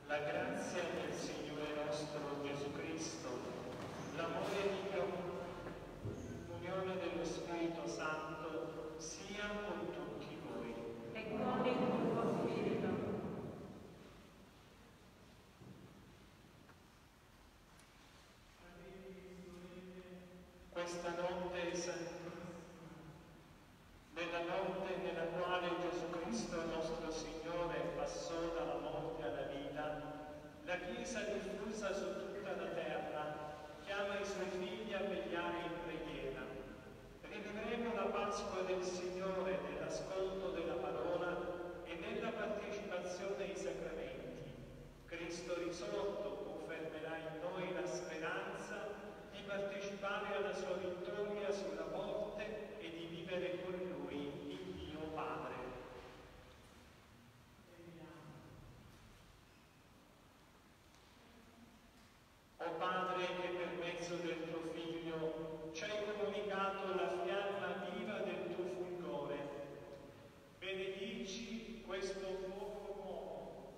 La grazia del Signore nostro Gesù Cristo, l'amore di Dio, l'unione dello Spirito Santo sia con tutti voi. E con il tuo Spirito. Questa notte santissima, nella notte nella quale Gesù Cristo nostro Signore passò dalla morte alla vita, la Chiesa diffusa su tutta la terra chiama i suoi figli a vegliare in preghiera. Rivivremo la Pasqua del Signore nell'ascolto della parola e nella partecipazione ai sacramenti. Cristo risorto confermerà in noi la speranza di partecipare alla sua vittoria sulla morte e di vivere con Lui in Dio Padre. O Padre, che per mezzo del tuo Figlio ci hai comunicato la fiamma viva del tuo fulgore, benedici questo fuoco nuovo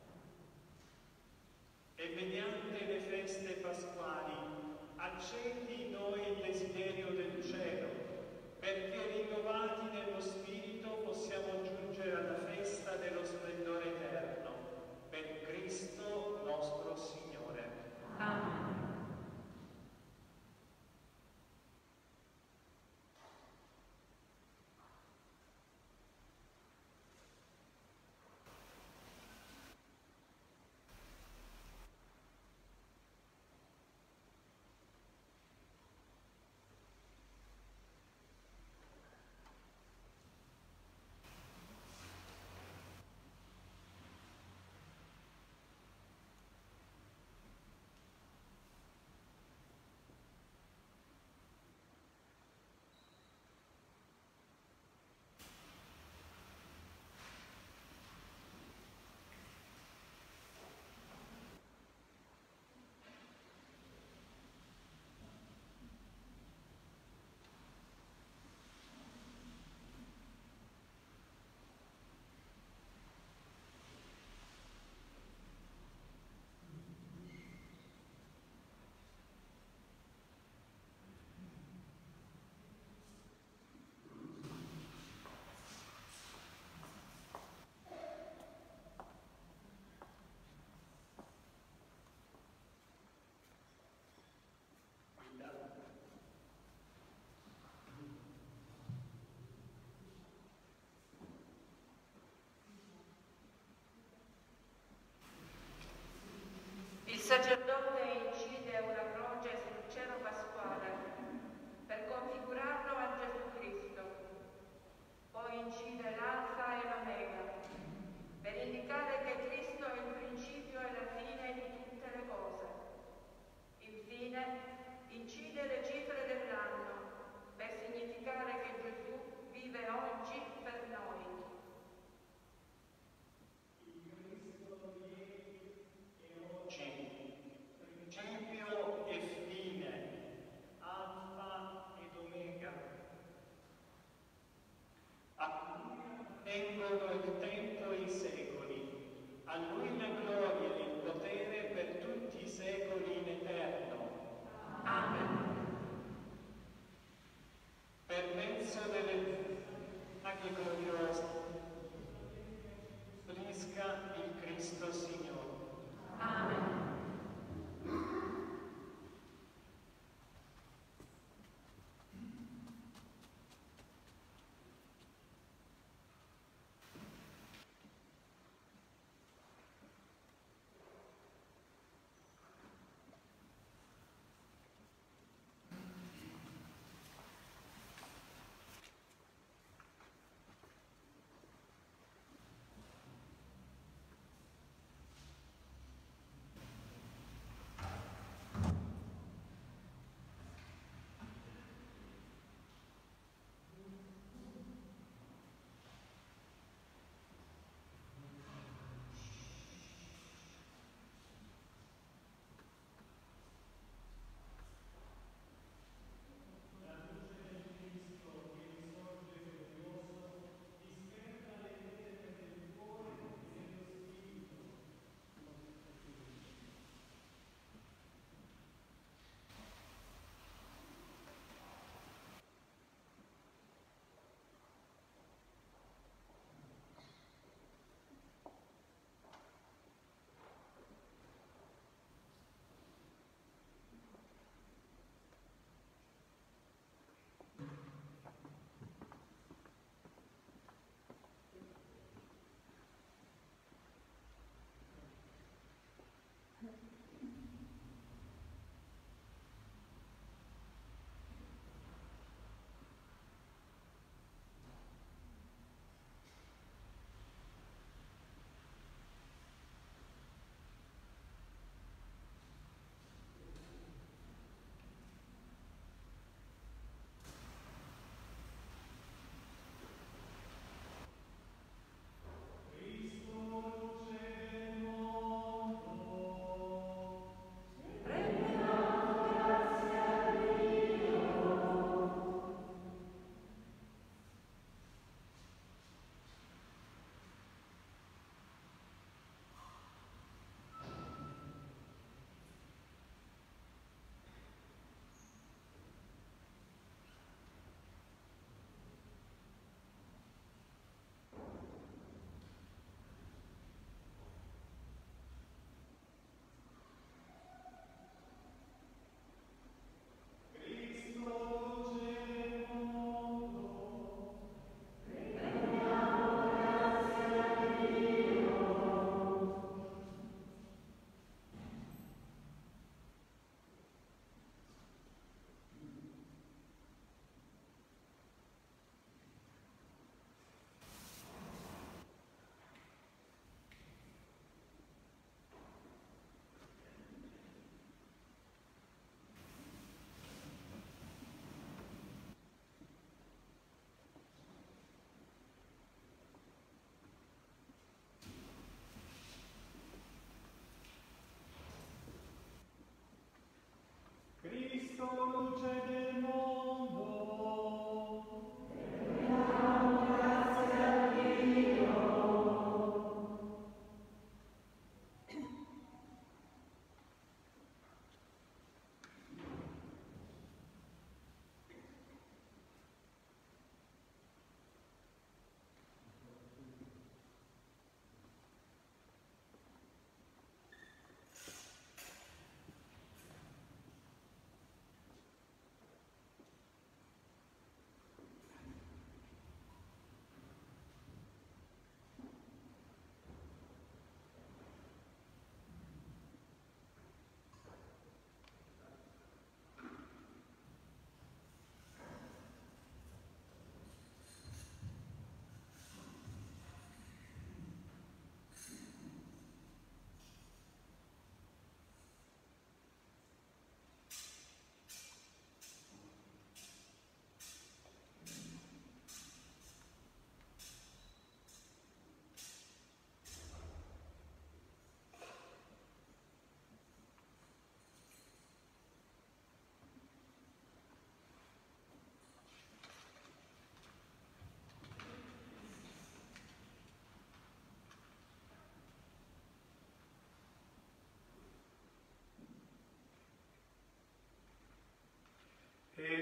e mediante le feste pasquali accendi in noi il desiderio del cielo, perché rinnovati nello Spirito possiamo giungere alla festa dello splendore eterno, per Cristo nostro Signore. Amen.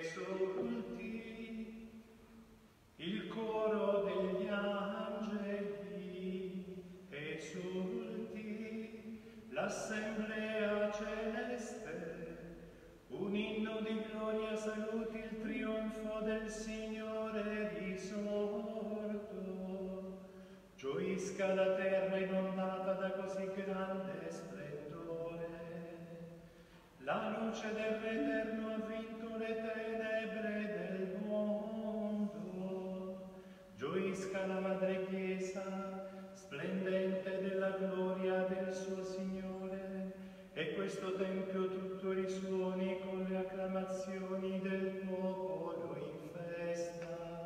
esulti il coro degli angeli, esulti l'assemblea celeste, un inno di gloria saluti il trionfo del Signore risorto. Gioisca la terra inondata da così grande splendore. La luce del Re eterno ha vinto le tenebre del mondo. Gioisca la Madre Chiesa, splendente della gloria del suo Signore, e questo Tempio tutto risuoni con le acclamazioni del popolo in festa.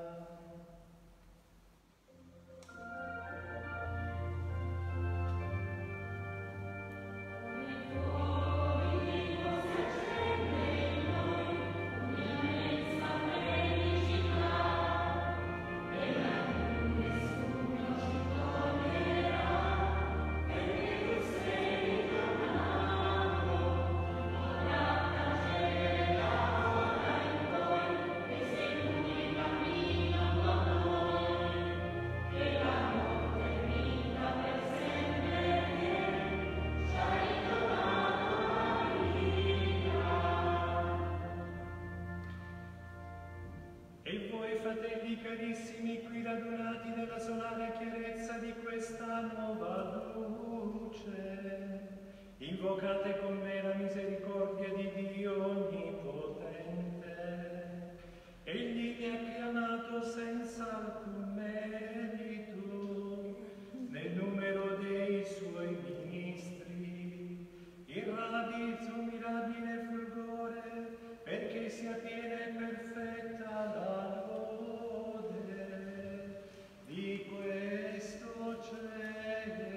E voi, fratelli carissimi, qui radunati nella solare chiarezza di questa nuova luce, invocate con me la misericordia di Dio Onnipotente. Egli vi ha chiamato senza alcun merito, nel numero dei suoi ministri, irradi il suo mirabile fulgore, perché sia piena e perfetta la lode di questo cielo.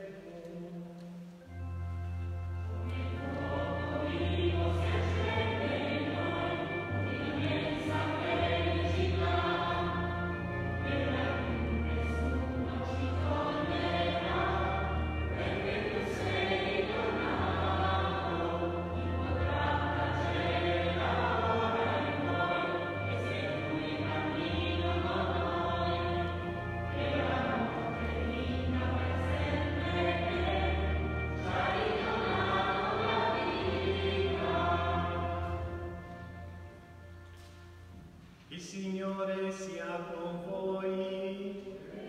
Il Signore sia con voi.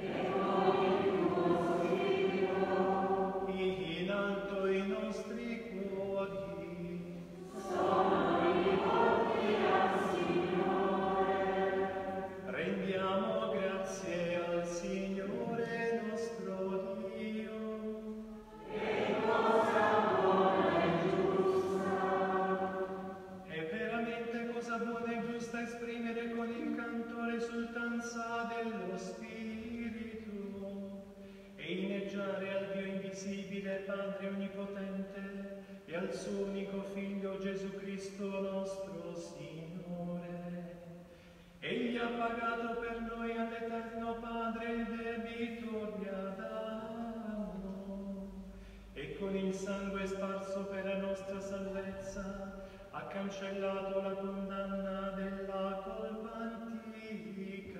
In alto i nostri cuori. Sono rivolti al Signore. Rendiamo grazie al Signore nostro Dio. Che cosa buona e giusta. È veramente cosa buona e giusta esprimere con il canto l'esultanza dello Spirito e inneggiare al Dio invisibile, Padre onnipotente, e al suo unico Figlio Gesù Cristo nostro Signore. Egli ha pagato per noi all'Eterno Padre il debito riadato e con il sangue sparso per la nostra salvezza ha cancellato la condanna della colpa antica.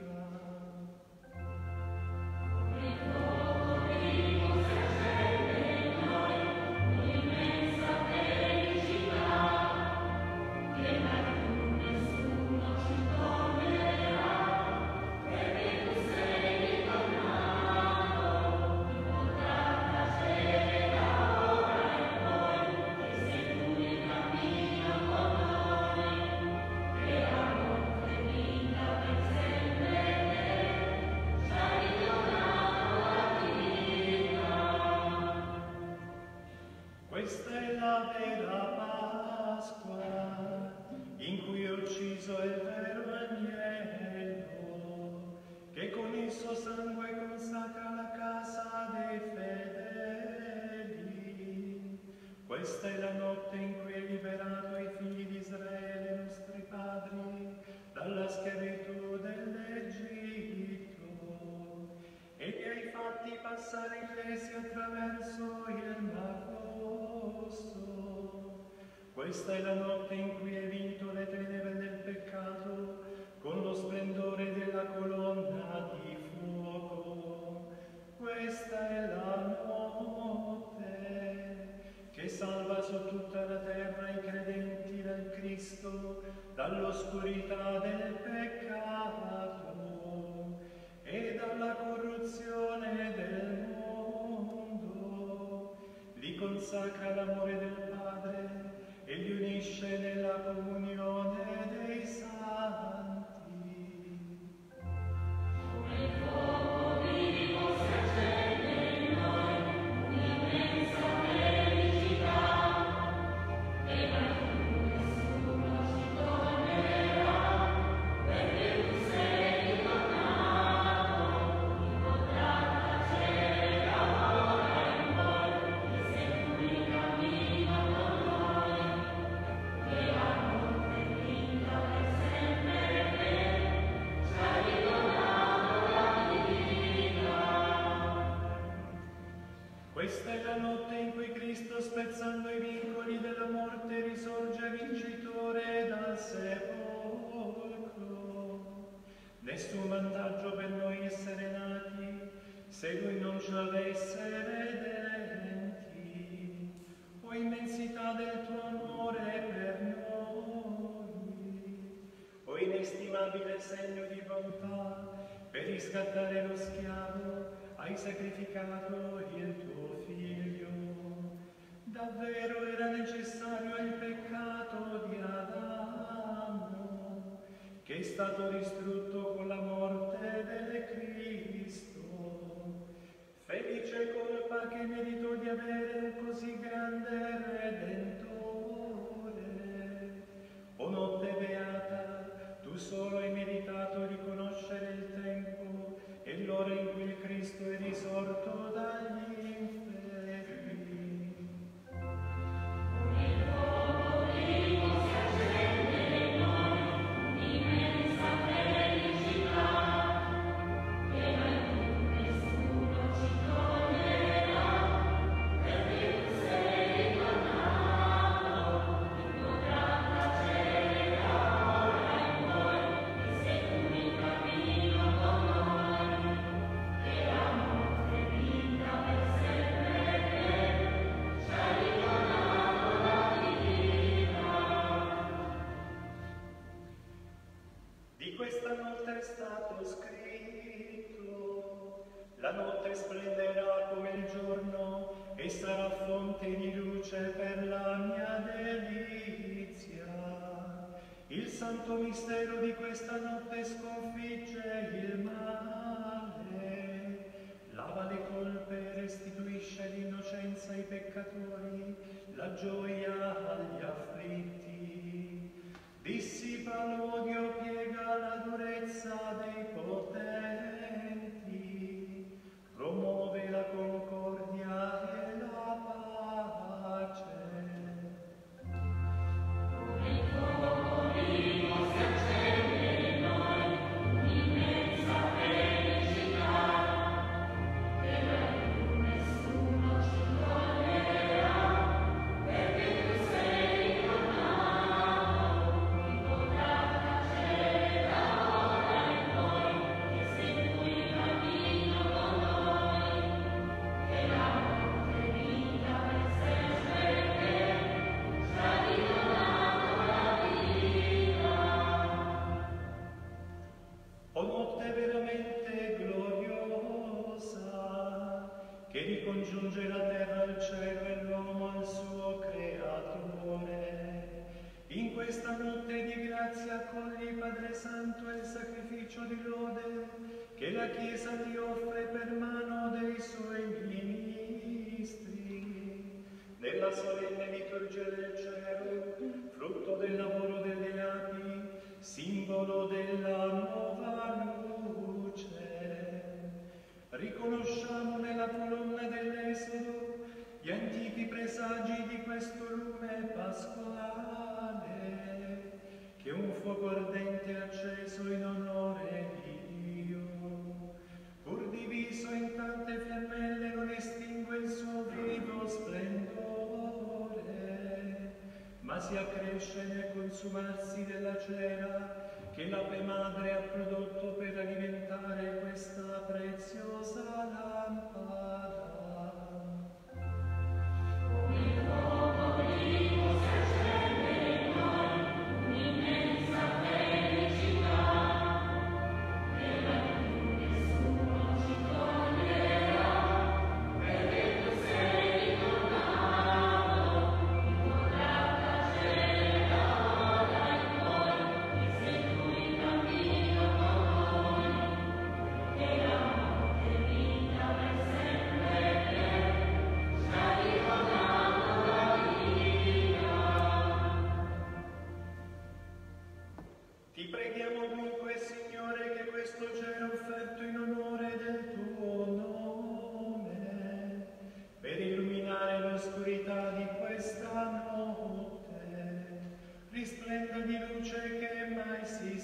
Questa è la vera Pasqua, in cui è ucciso il vero agnello, che con il suo sangue consacra la casa dei fedeli. Questa è la notte in cui è liberato i figli di Israele, i nostri padri, dalla schiavitù dell'Egitto, e li hai fatti passare illesi attraverso il Mar Rosso. Questa è la notte in cui hai vinto le tenebre del peccato peccato con lo splendore della colonna di fuoco. Questa è la notte che salva su tutta la terra i credenti del Cristo dall'oscurità del peccato e dalla corruzione del mondo. Li consacra l'amore del Padre e li unisce nella comunione dei santi. Questa è la notte in cui Cristo, spezzando i vincoli della morte, risorge vincitore dal sepolcro. Nessun vantaggio per noi essere nati, se Lui non ci avesse redenti, o immensità del tuo amore per noi, o inestimabile segno di bontà, per riscattare lo schiavo, hai sacrificato il tuo Figlio. Davvero era necessario il peccato di Adamo, che è stato distrutto con la morte del Cristo. Felice colpa che meritò di avere un così grande Redentore. O notte beata, tu solo hai meritato di conoscere il tempo e l'ora in cui il Cristo è risorto dagli inferni. Di questa notte è stato scritto: la notte splenderà come il giorno e sarà fonte di luce per la mia delizia. Il santo mistero di questa notte sconfigge il male, lava le colpe, restituisce l'innocenza ai peccatori, la gioia agli afflitti, dissipa l'odio, piega la durezza dei potenti, promuove la concordia e la pace. O notte veramente gloriosa, che ricongiunge la terra al cielo e l'uomo al suo creatore. In questa notte di grazia accogli, Padre Santo, il sacrificio di lode che la Chiesa ti offre per mano dei suoi ministri. Nella solenne liturgia del cielo, frutto del lavoro delle api, simbolo della nuova luce. Riconosciamo nella colonna dell'Esodo gli antichi presagi di questo lume pasquale, che un fuoco ardente acceso in onore di Dio, pur diviso in tante fiammelle, non estingue il suo vivo splendore, ma si accresce nel consumarsi della cera che l'Ape Madre ha prodotto per alimentare questa preziosa lampada. Ti preghiamo dunque, Signore, che questo gelo offerto in onore del tuo nome, per illuminare l'oscurità di questa notte, risplenda di luce che mai si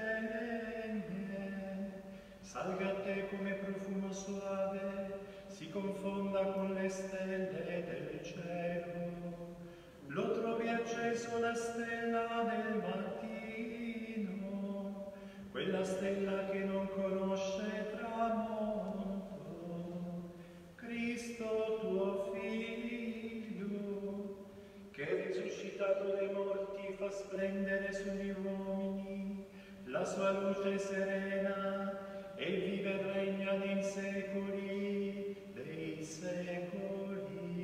spegne, salga a te come profumo suave, si confonda con le stelle del cielo. Lo trovi acceso la stella del mattino, quella stella che non conosce tramonto, Cristo tuo Figlio, che risuscitato dai morti fa splendere sugli uomini la sua luce serena, e vive e regna nei secoli dei secoli.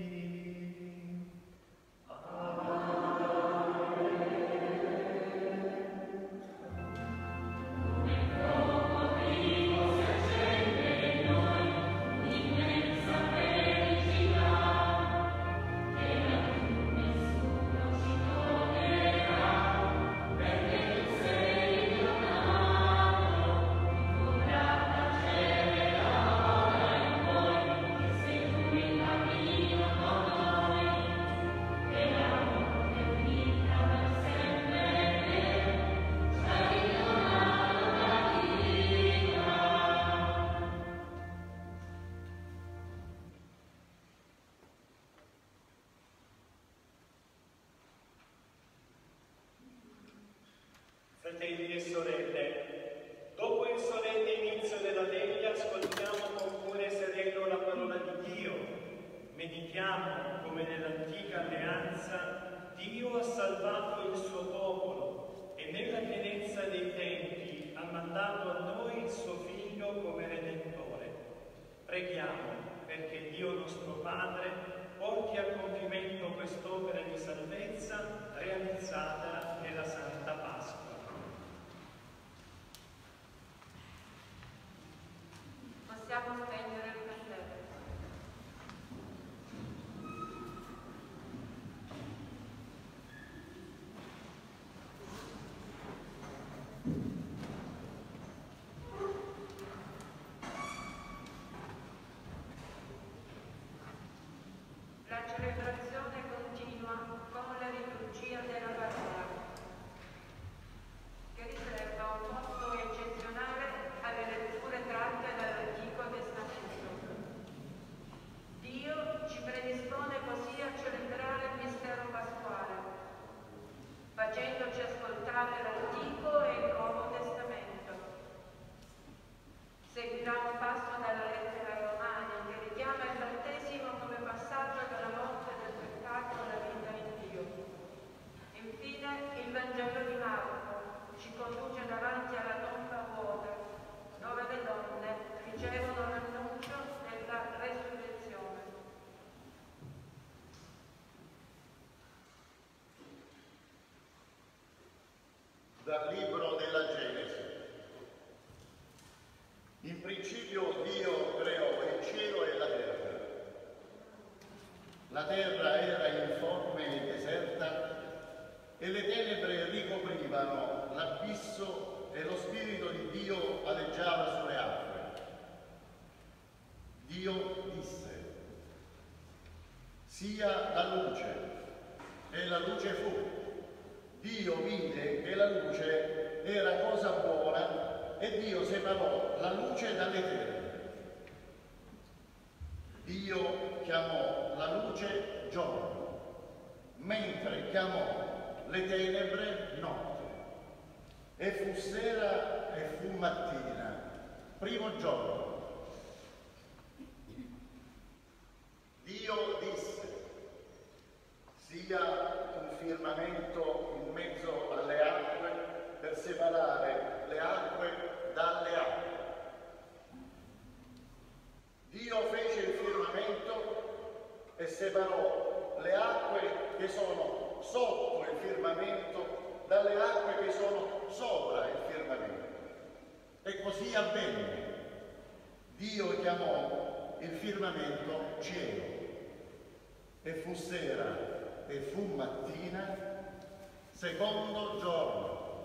Fratelli e sorelle, dopo il solenne inizio della veglia ascoltiamo con cuore sereno la parola di Dio. Meditiamo come nell'antica alleanza Dio ha salvato il suo popolo e nella pienezza dei tempi ha mandato a noi il suo Figlio come Redentore. Preghiamo perché Dio nostro Padre porti a compimento quest'opera di salvezza realizzata nella Santa Pasqua. Possiamo spegnere il candele. La celebrazione continua con la liturgia della parola, che riserva un posto eccezionale alle letture tratte dall'Antico Testamento. Dio ci predispone così a celebrare il mistero pasquale, facendoci ascoltare l'Antico e il Nuovo Testamento. Seguirà un passo dalla lettera ai Romani che richiama il battesimo come passaggio dalla morte del peccato alla vita in Dio. Infine il Vangelo di Marco ci conduce davanti alla tomba vuota, dove le donne ricevono l'annuncio della resurrezione. Dal libro della Genesi. In principio Dio creò il cielo e la terra. La terra era informe e deserta e le tenebre ricoprivano l'abisso e lo Spirito di Dio aleggiava sulle acque. Dio disse: sia la luce, e la luce fu. Dio vide che la luce era cosa buona e Dio separò la luce dalle tenebre. Dio chiamò la luce giorno, mentre chiamò le tenebre notte. E fu sera e fu mattina, primo giorno. Dio disse: sia un firmamento in mezzo alle acque per separare le acque dalle acque. Dio fece il firmamento e separò le acque che sono sotto il firmamento dalle acque che sono sopra il firmamento. E così avvenne. Dio chiamò il firmamento cielo. E fu sera e fu mattina, secondo giorno.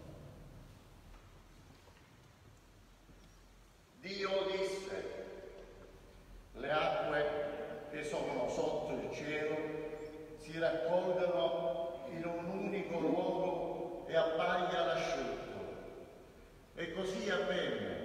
Dio disse: le acque che sono sotto il cielo si raccolgano in un unico luogo e appaia l'asciutto. E così avvenne.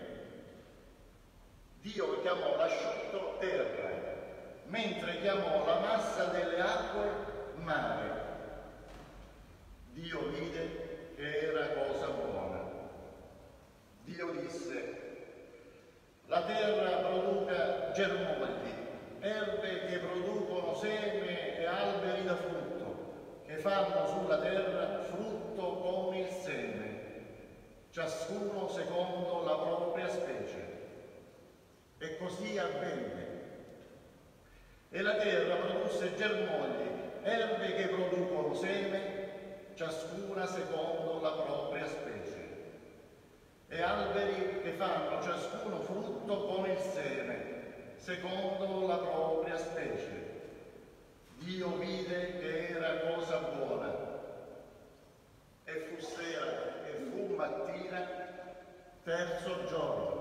Dio chiamò l'asciutto terra, mentre chiamò la massa delle acque mare. Dio vide che era cosa buona. Dio disse: la terra produca germogli, erbe che producono seme e alberi da frutto, che fanno sulla terra frutto con il seme, ciascuno secondo la propria specie. E così avvenne. E la terra produsse germogli, erbe che producono seme, ciascuna secondo la propria specie, e alberi che fanno ciascuno frutto con il seme, secondo la propria specie. Dio vide che era cosa buona. E fu sera e fu mattina, terzo giorno.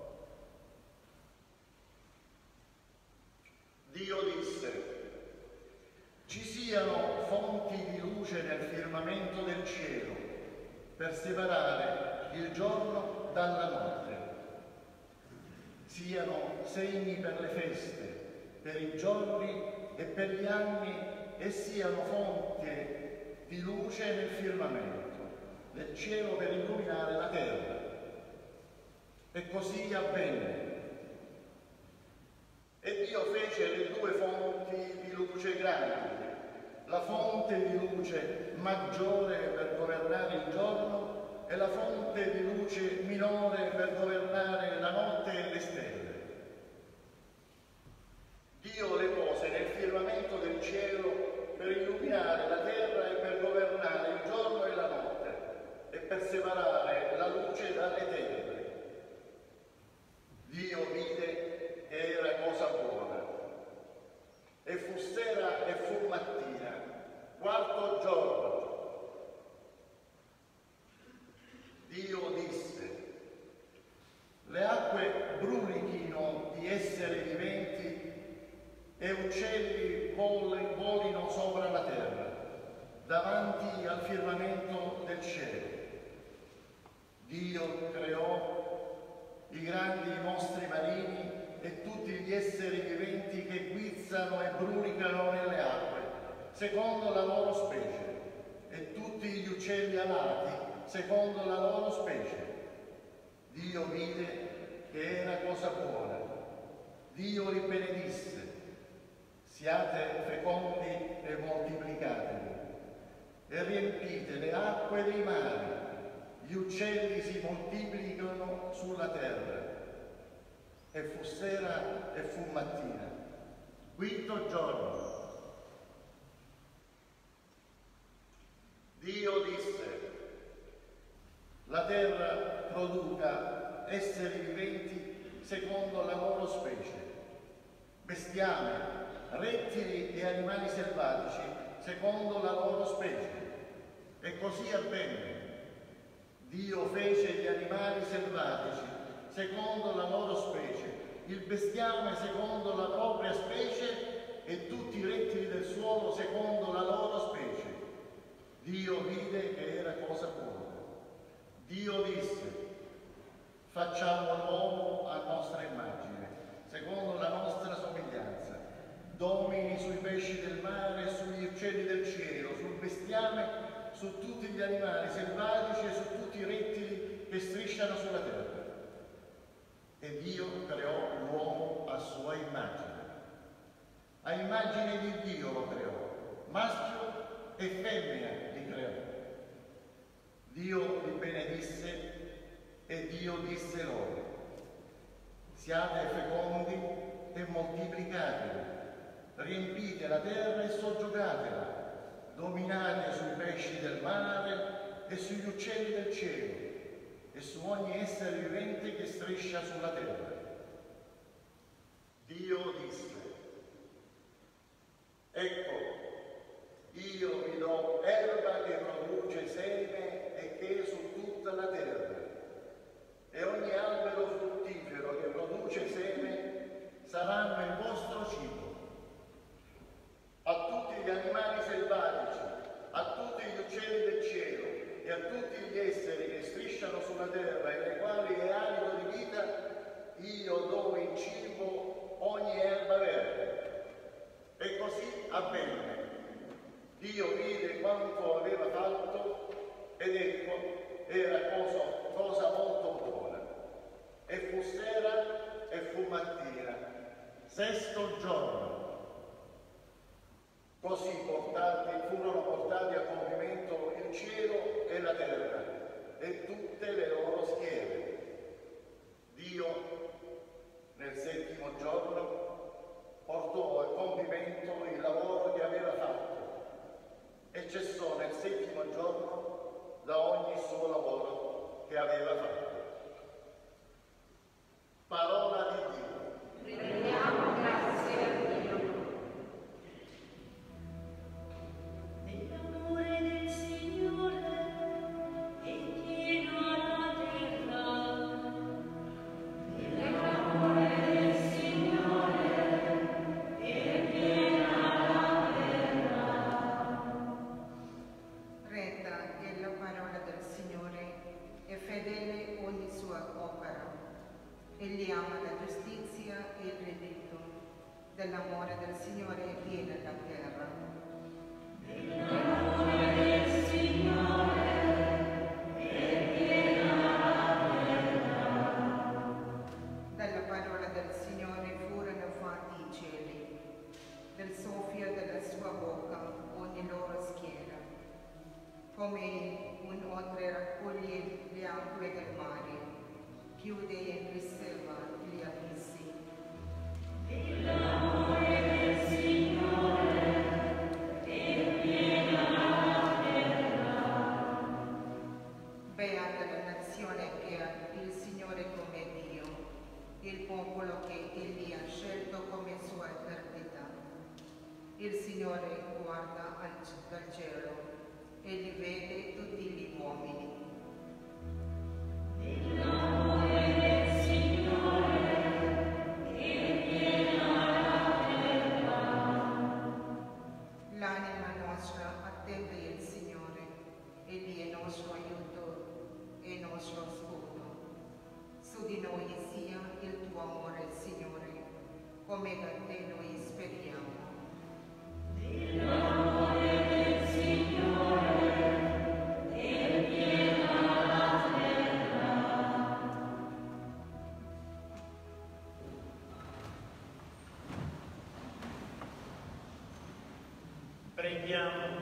Dio disse: ci siano fonti di luce nel firmamento del cielo per separare il giorno dalla notte. Siano segni per le feste, per i giorni e per gli anni, e siano fonte di luce nel firmamento del cielo per illuminare la terra. E così avvenne. E Dio fece le due fonti di luce grandi, la fonte di luce maggiore per governare il giorno e la fonte di luce minore per governare la notte e le stelle. Dio le pose nel firmamento del cielo per illuminare la terra e per governare il giorno e la notte e per separare la luce dalle tenebre. Dio vide che era cosa buona. E fu sera e fu mattina, quarto giorno. Dio disse: le acque brulichino di esseri viventi e uccelli volino sopra la terra, davanti al firmamento del cielo. Dio creò i grandi mostri marini e tutti gli esseri viventi che guizzano e brulicano nelle acque, secondo la loro specie, e tutti gli uccelli alati, secondo la loro specie. Dio vide che era cosa buona. Dio li benedisse: siate fecondi e moltiplicatevi, e riempite le acque dei mari, gli uccelli si moltiplicano sulla terra. E fu sera e fu mattina, quinto giorno. Dio disse: la terra produca esseri viventi secondo la loro specie, bestiame, rettili e animali selvatici secondo la loro specie. E così avvenne. Dio fece gli animali selvatici secondo la loro specie, il bestiame secondo la propria specie e tutti i rettili del suolo secondo la loro specie. Dio vide che era cosa buona. Dio disse: facciamo l'uomo a nostra immagine, secondo la nostra somiglianza, domini sui pesci del mare, sugli uccelli del cielo, sul bestiame, su tutti gli animali selvatici e su tutti i rettili che strisciano sulla terra. E Dio creò l'uomo a sua immagine. A immagine di Dio lo creò, maschio e femmina li creò. Dio li benedisse e Dio disse loro: siate fecondi e moltiplicatevi, riempite la terra e soggiogatela, dominate sui pesci del mare e sugli uccelli del cielo e su ogni essere vivente che striscia sulla terra. Dio disse: ecco, io vi do erba che produce seme e che è su tutta la terra, e ogni albero fruttifero che produce seme saranno il vostro cibo. A tutti gli animali selvatici, a tutti gli uccelli del cielo e a tutti gli esseri che strisciano sulla terra e nei quali è alito di vita, io do in cibo ogni erba verde. E così avvenne. Dio vide quanto aveva fatto ed ecco, era cosa molto buona. E fu sera e fu mattina, sesto giorno. Così furono portati a compimento il cielo e la terra e tutte le loro schiere. Dio, nel settimo giorno, portò a compimento il lavoro che aveva fatto e cessò nel settimo giorno da ogni suo lavoro che aveva fatto. Parola di Dio. Rendiamo grazie a Dio. Nell'amore del Signore è piena la terra. Nell'amore del Signore è piena la terra. Retta è la parola del Signore e fedele ogni sua opera. Egli ama la giustizia e il reddito. Dell'amore del Signore è piena la terra. Nell'amore del Signore è piena la terra. Dalla parola del Signore furono fatti i cieli, del soffio della sua bocca ogni loro schiera. Come un odre raccoglie le acque del mare, chiude e riserva gli abissi. Nell'amore del Signore è piena la terra. Beata la nazione che ha il Signore come Dio, il popolo che Egli ha scelto come sua eternità. Il Signore guarda dal cielo e li vede tutti gli uomini. Nell'amore del Signore è piena la terra. L'anima nostra attende il Signore, Egli è nostro aiuto e nostro scudo. Su di noi sia il tuo amore, Signore, come da te noi speriamo. Nell'amore del Signore è piena la terra. Preghiamo.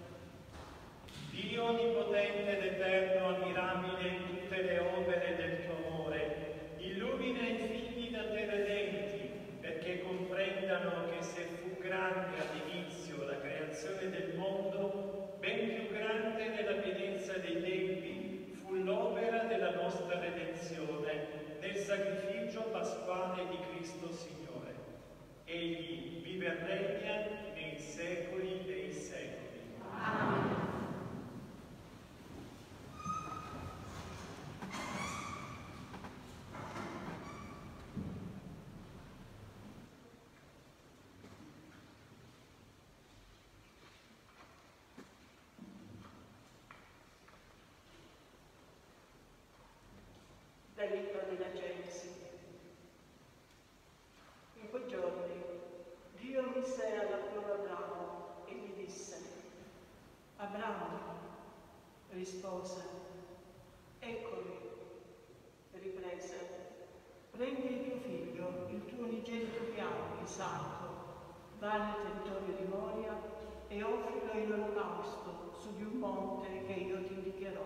Dio onnipotente ed eterno, ammirabile in tutte le opere del tuo amore, illumina i figli da te redenti, perché comprendano che se fu grande all'inizio la creazione del mondo, ben più grande nella pienezza dei tempi fu l'opera della nostra redenzione nel sacrificio pasquale di Cristo Signore. Egli vive e regna nei secoli dei secoli. Amen. Dal libro della Genesi. In quei giorni Dio mise alla prova Abramo e gli disse: Abramo, Rispose: Eccomi. Riprese: Prendi il tuo figlio, il tuo unigenito che ami, Isacco, va nel territorio di Moria e offrilo in olocausto su di un monte che io ti indicherò.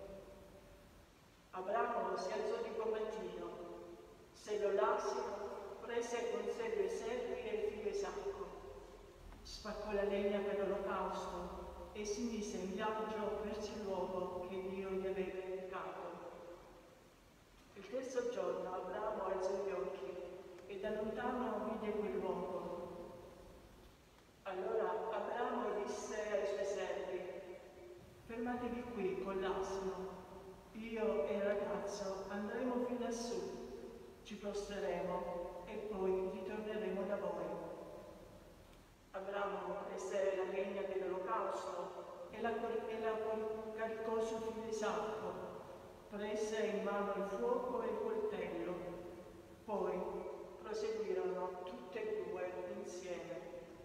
Abramo si alzò di buon mattino, sellò l'asino, prese con sé 2 servi e il figlio Isacco, spaccò la legna per l'olocausto e si mise in viaggio verso il luogo che Dio gli aveva indicato. Il terzo giorno Abramo alzò gli occhi e da lontano vide quel luogo. Allora Abramo disse ai suoi servi: Fermatevi qui con l'asino. Io e il ragazzo andremo fin lassù, ci prostreremo e poi ritorneremo da voi. Abramo prese la legna dell'olocausto e la caricò sul figlio Isacco, prese in mano il fuoco e il coltello, poi proseguirono tutte e 2 insieme.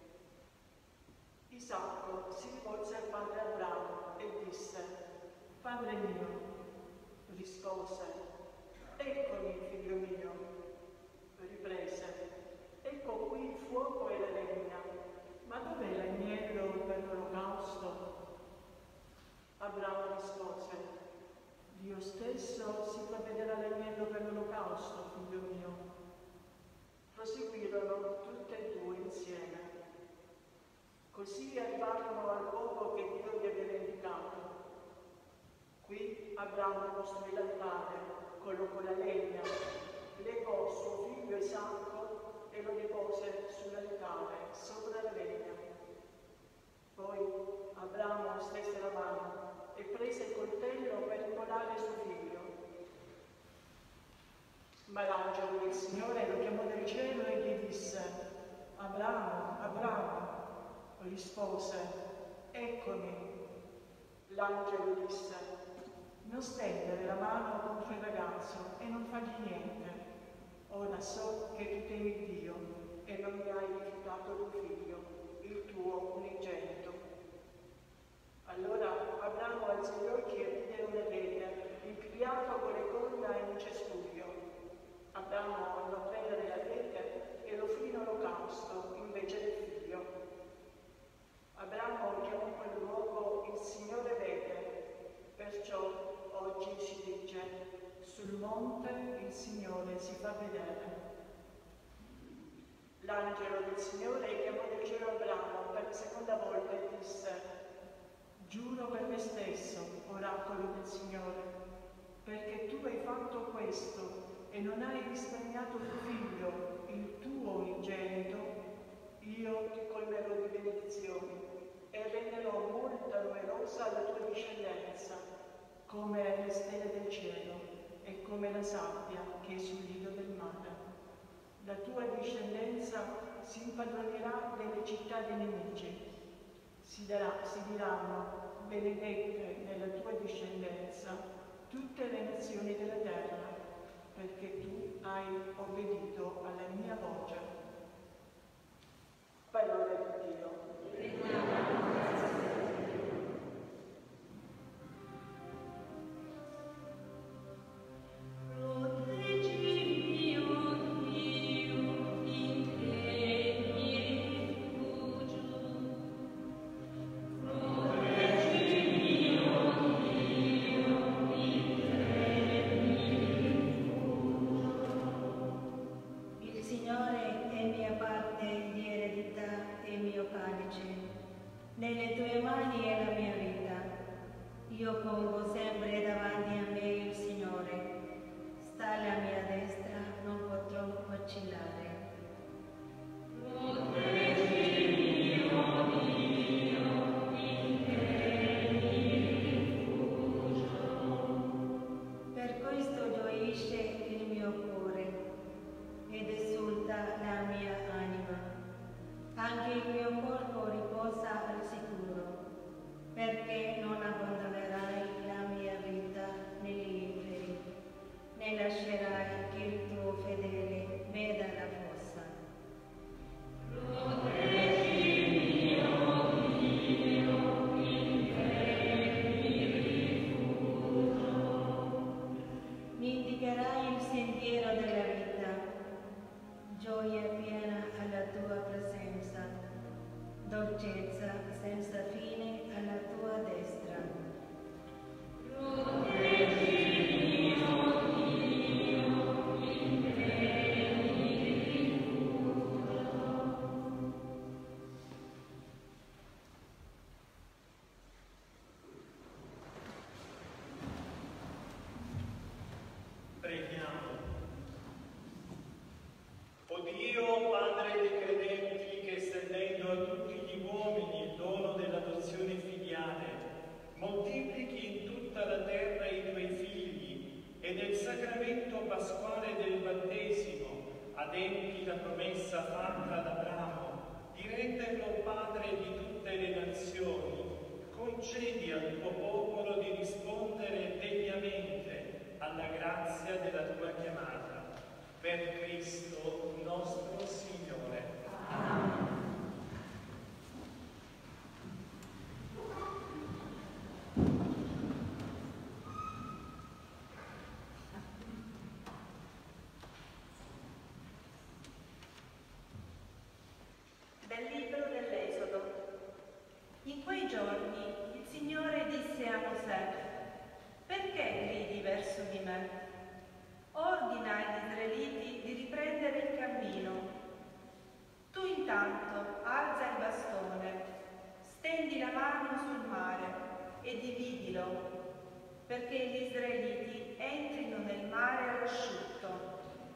Isacco si rivolse al padre Abramo e disse: Padre mio. Rispose: Eccomi, figlio mio. Riprese: Ecco qui il fuoco e la legna, ma dov'è l'agnello per l'olocausto? Abramo rispose: Dio stesso si provvederà l'agnello per l'olocausto, figlio mio. Proseguirono tutte e 2 insieme. Così arrivarono al luogo che Dio gli aveva indicato. Qui Abramo costruì l'altare, collocò la legna, legò suo figlio Isacco e lo depose sull'altare, sopra la legna. Poi Abramo stese la mano e prese il coltello per immolare suo figlio. Ma l'angelo del Signore lo chiamò dal cielo e gli disse: Abramo, Abramo. Rispose: Eccomi. L'angelo disse: Non stendere la mano contro il ragazzo e non fargli niente. Ora so che tu temi Dio e non mi hai rifiutato tuo figlio, il tuo unigenito. Allora Abramo alzò gli occhi e vide una rete, impigliata con le corna in un cespuglio. Abramo andò a prendere la rete e lo offrì in olocausto invece del figlio. Abramo chiamò quel luogo il Signore vede, perciò oggi si dice: sul monte il Signore si fa vedere. L'angelo del Signore chiamò dal cielo Abramo per la seconda volta e disse: Giuro per me stesso, oracolo del Signore, perché tu hai fatto questo e non hai risparmiato tuo figlio, il tuo unigenito, io ti colmerò di benedizioni e renderò molto numerosa la tua discendenza, come le stelle del cielo e come la sabbia che è sul lido del mare. La tua discendenza si impadronerà delle città dei nemici. Si diranno: benedette nella tua discendenza tutte le nazioni della terra, perché tu hai obbedito alla mia voce. Parola di Dio. Nelle tue mani è la mia vita. Io pongo sempre davanti a me il Signore. Sta alla mia destra, non potrò vacillare. Per questo gioisce il mio cuore ed esulta la mia anima. Anche il mio corpo riposa al sicuro, perché non abbandonerai la mia senza fine alla tua destra. Preghiamo. O Dio, Padre dei credenti, che estendendo a tutti gli uomini il dono dell'adozione filiale, moltiplichi in tutta la terra i tuoi figli e nel sacramento pasquale del battesimo adempi la promessa fatta ad Abramo di renderlo padre di tutte le nazioni. Concedi al tuo popolo di rispondere degnamente alla grazia della tua chiamata. Per Cristo nostro Signore. Amen. Dal libro dell'Esodo. In quei giorni il Signore disse a Mosè: perché gridi verso di me? Ordina agli israeliti di riprendere il cammino. Tu intanto alza il bastone, stendi la mano sul mare e dividilo, perché gli israeliti entrino nel mare all'asciutto.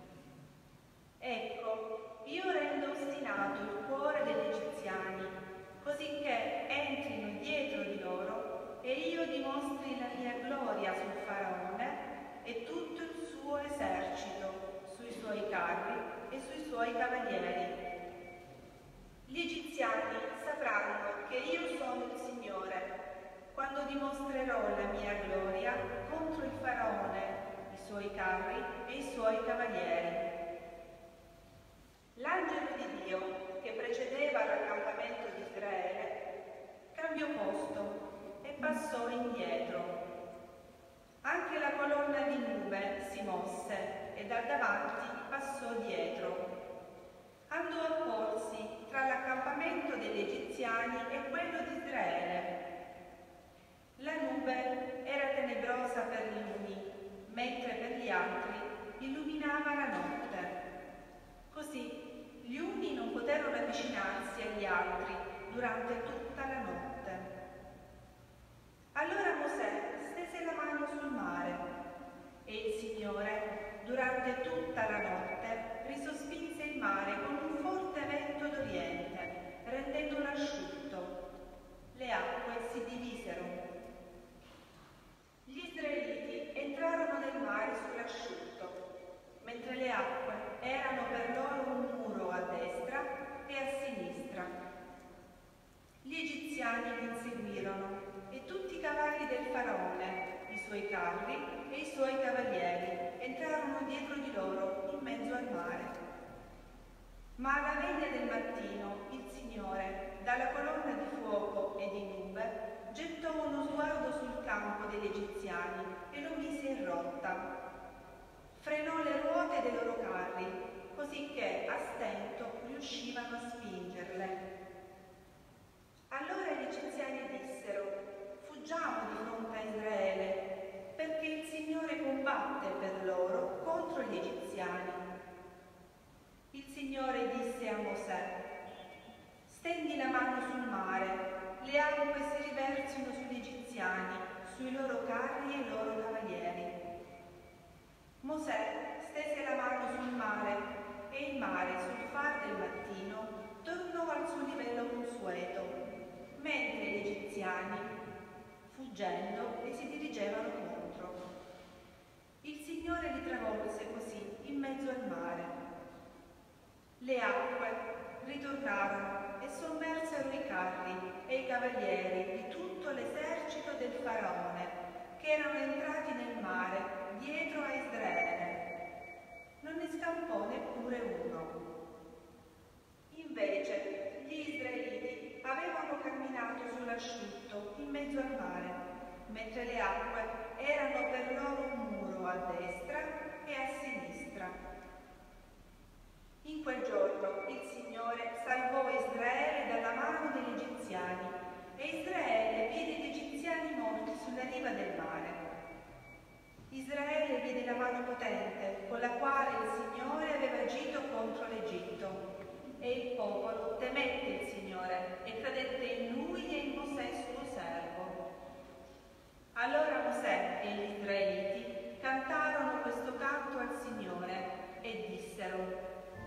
Ecco, io rendo ostinato il cuore degli egiziani, cosicché entrino dietro di loro e io dimostri la mia gloria sul faraone e tutto il suo esercito, sui suoi carri e sui suoi cavalieri. Gli egiziani sapranno che io sono il Signore, quando dimostrerò la mia gloria contro il faraone, i suoi carri e i suoi cavalieri. L'angelo di Dio, che precedeva l'accampamento di Israele, cambiò posto e passò indietro. Anche la colonna di nube si mosse e da davanti passò dietro. Andò a porsi tra l'accampamento degli egiziani e quello di Israele. La nube era tenebrosa per gli uni, mentre per gli altri illuminava la notte. Così gli uni non poterono avvicinarsi agli altri durante tutta la notte. Allora Mosè stese la mano sul mare e il Signore, durante tutta la notte, risospinse il mare con un forte vento d'oriente, rendendolo asciutto. Le acque si divisero. Gli israeliti entrarono nel mare sull'asciutto, mentre le acque erano per loro un muro a destra e a sinistra. Gli egiziani li inseguirono e tutti i cavalli del faraone, i suoi carri e i suoi cavalieri entrarono dietro di loro in mezzo al mare. Ma alla veglia del mattino il Signore, dalla colonna di fuoco e di nube, gettò uno sguardo sul campo degli egiziani e lo mise in rotta. Frenò le ruote dei loro carri, cosicché a stento riuscivano a spingerle. Allora gli egiziani dissero: fuggiamo di fronte a Israele, perché il Signore combatte per loro contro gli egiziani. Il Signore disse a Mosè: stendi la mano sul mare, le acque si riversino sugli egiziani, sui loro carri e i loro cavalieri. Mosè stese la mano sul mare e il mare sul far del mattino tornò al suo livello consueto, mentre gli egiziani, fuggendo, le si dirigevano contro. Il Signore li travolse così in mezzo al mare. Le acque ritornarono e sommersero i carri e i cavalieri di tutto l'esercito del faraone, che erano entrati nel mare dietro a Israele. Non ne scampò neppure uno. Invece gli israeliti avevano camminato sull'asciutto in mezzo al mare, mentre le acque erano per loro un muro a destra e a sinistra. In quel giorno il Signore salvò Israele dalla mano degli egiziani mano potente con la quale il Signore aveva agito contro l'Egitto. E il popolo temette il Signore e credette in Lui e in Mosè suo servo. Allora Mosè e gli israeliti cantarono questo canto al Signore e dissero: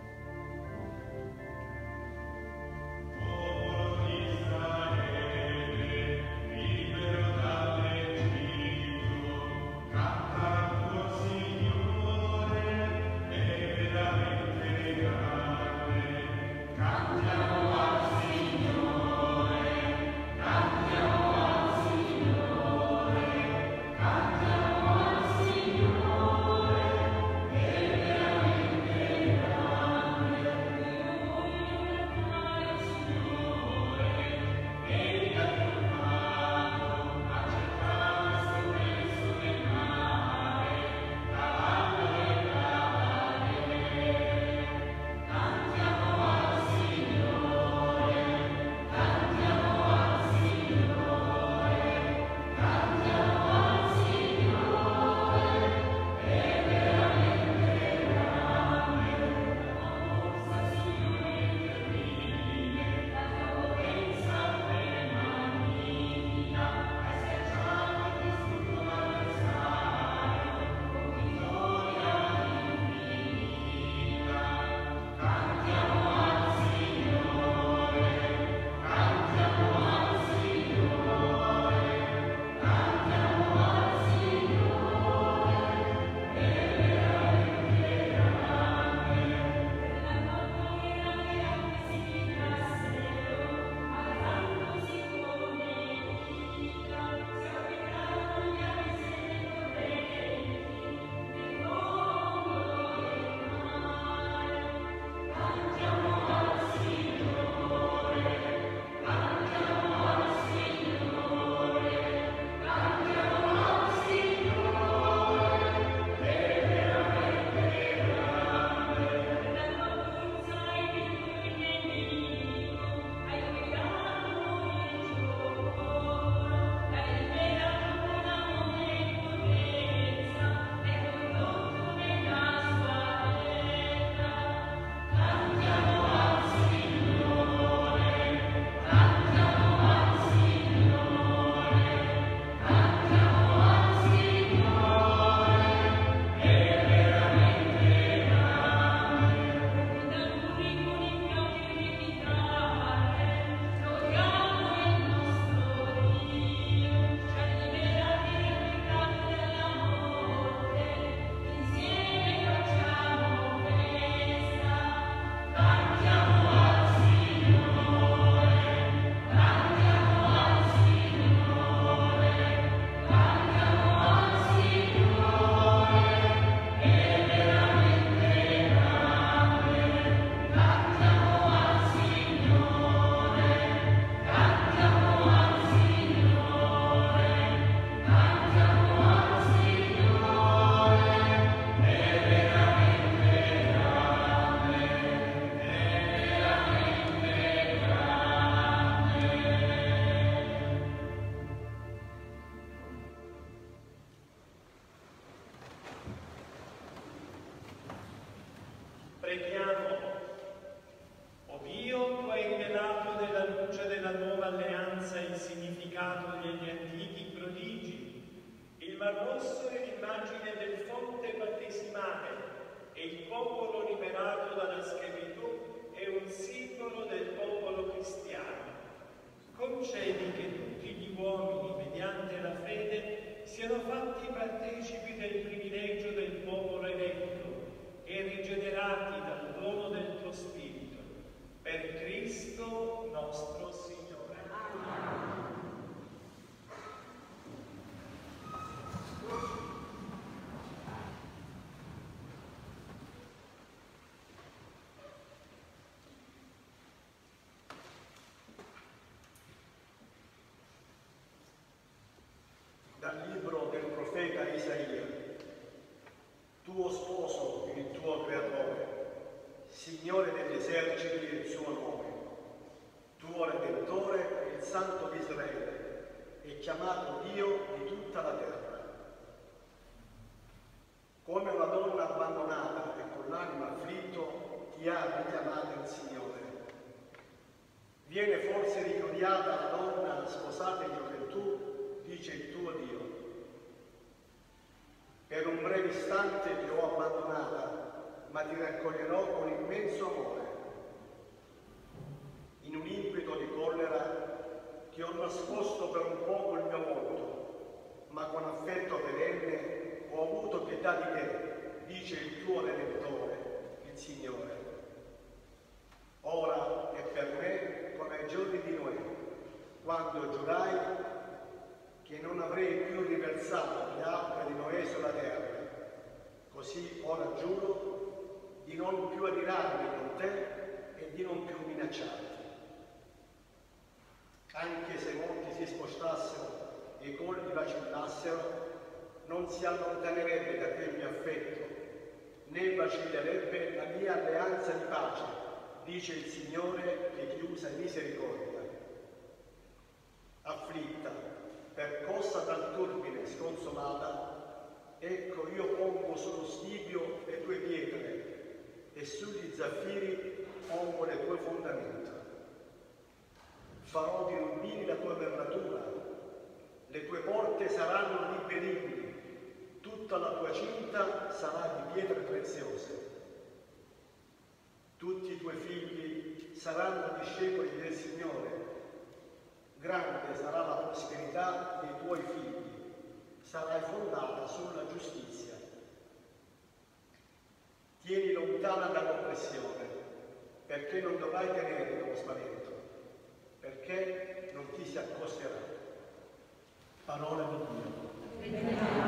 Dal libro del profeta Isaia: tuo sposo, il tuo creatore, Signore degli eserciti è il suo nome, tuo Redentore è il Santo di Israele, è chiamato Dio di tutta la terra. Come una donna abbandonata e con l'anima afflitto ti ha richiamato il Signore. Viene forse ripudiata la donna sposata in gioventù, dice il tuo Dio. Per un breve istante ti ho abbandonata, ma ti raccoglierò con immenso amore. In un impeto di collera ti ho nascosto per un poco il mio volto, ma con affetto perenne ho avuto pietà di te, dice il tuo Redentore, il Signore. Ora è per me come ai giorni di Noè, quando giurai che non avrei più riversato le acque di Noè sulla terra. Così ora giuro di non più adirarmi con te e di non più minacciarti. Anche se molti si spostassero e i colli vacillassero, non si allontanerebbe da te il mio affetto, né vacillerebbe la mia alleanza di pace, dice il Signore che ti usa in misericordia. Afflitta, percossa dal turbine, sconsolata, ecco io pongo sullo stipio le tue pietre e sugli zaffiri pongo le tue fondamenta. Farò di rubini la tua merlatura, le tue porte saranno di berilli, tutta la tua cinta sarà di pietre preziose. Tutti i tuoi figli saranno discepoli del Signore. Grande sarà la prosperità dei tuoi figli, sarai fondata sulla giustizia. Tieni lontana dall'oppressione, perché non dovrai tenere lo spavento, perché non ti si accosterà. Parola di Dio.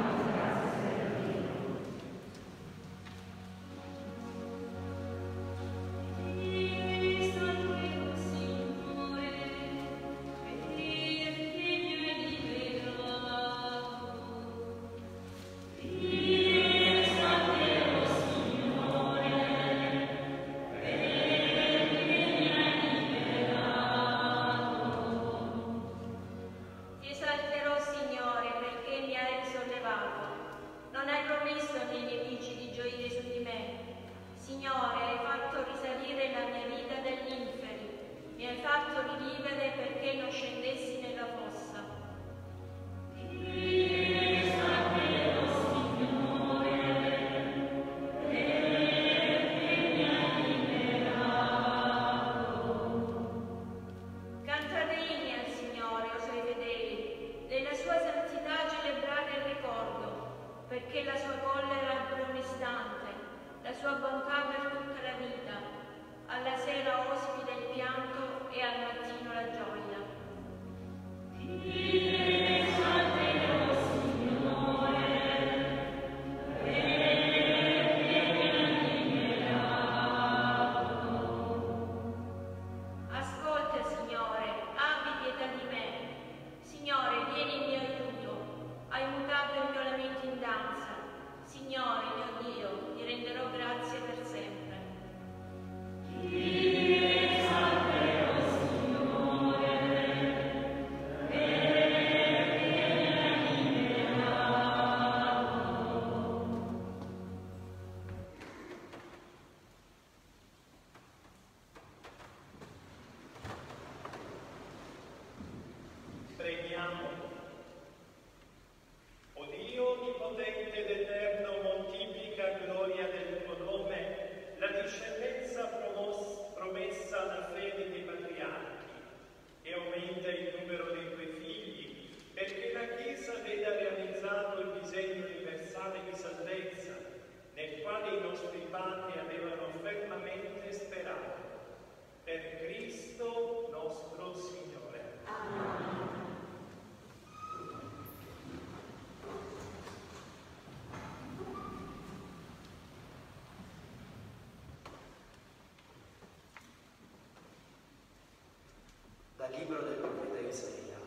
Dal libro del profeta Isaia.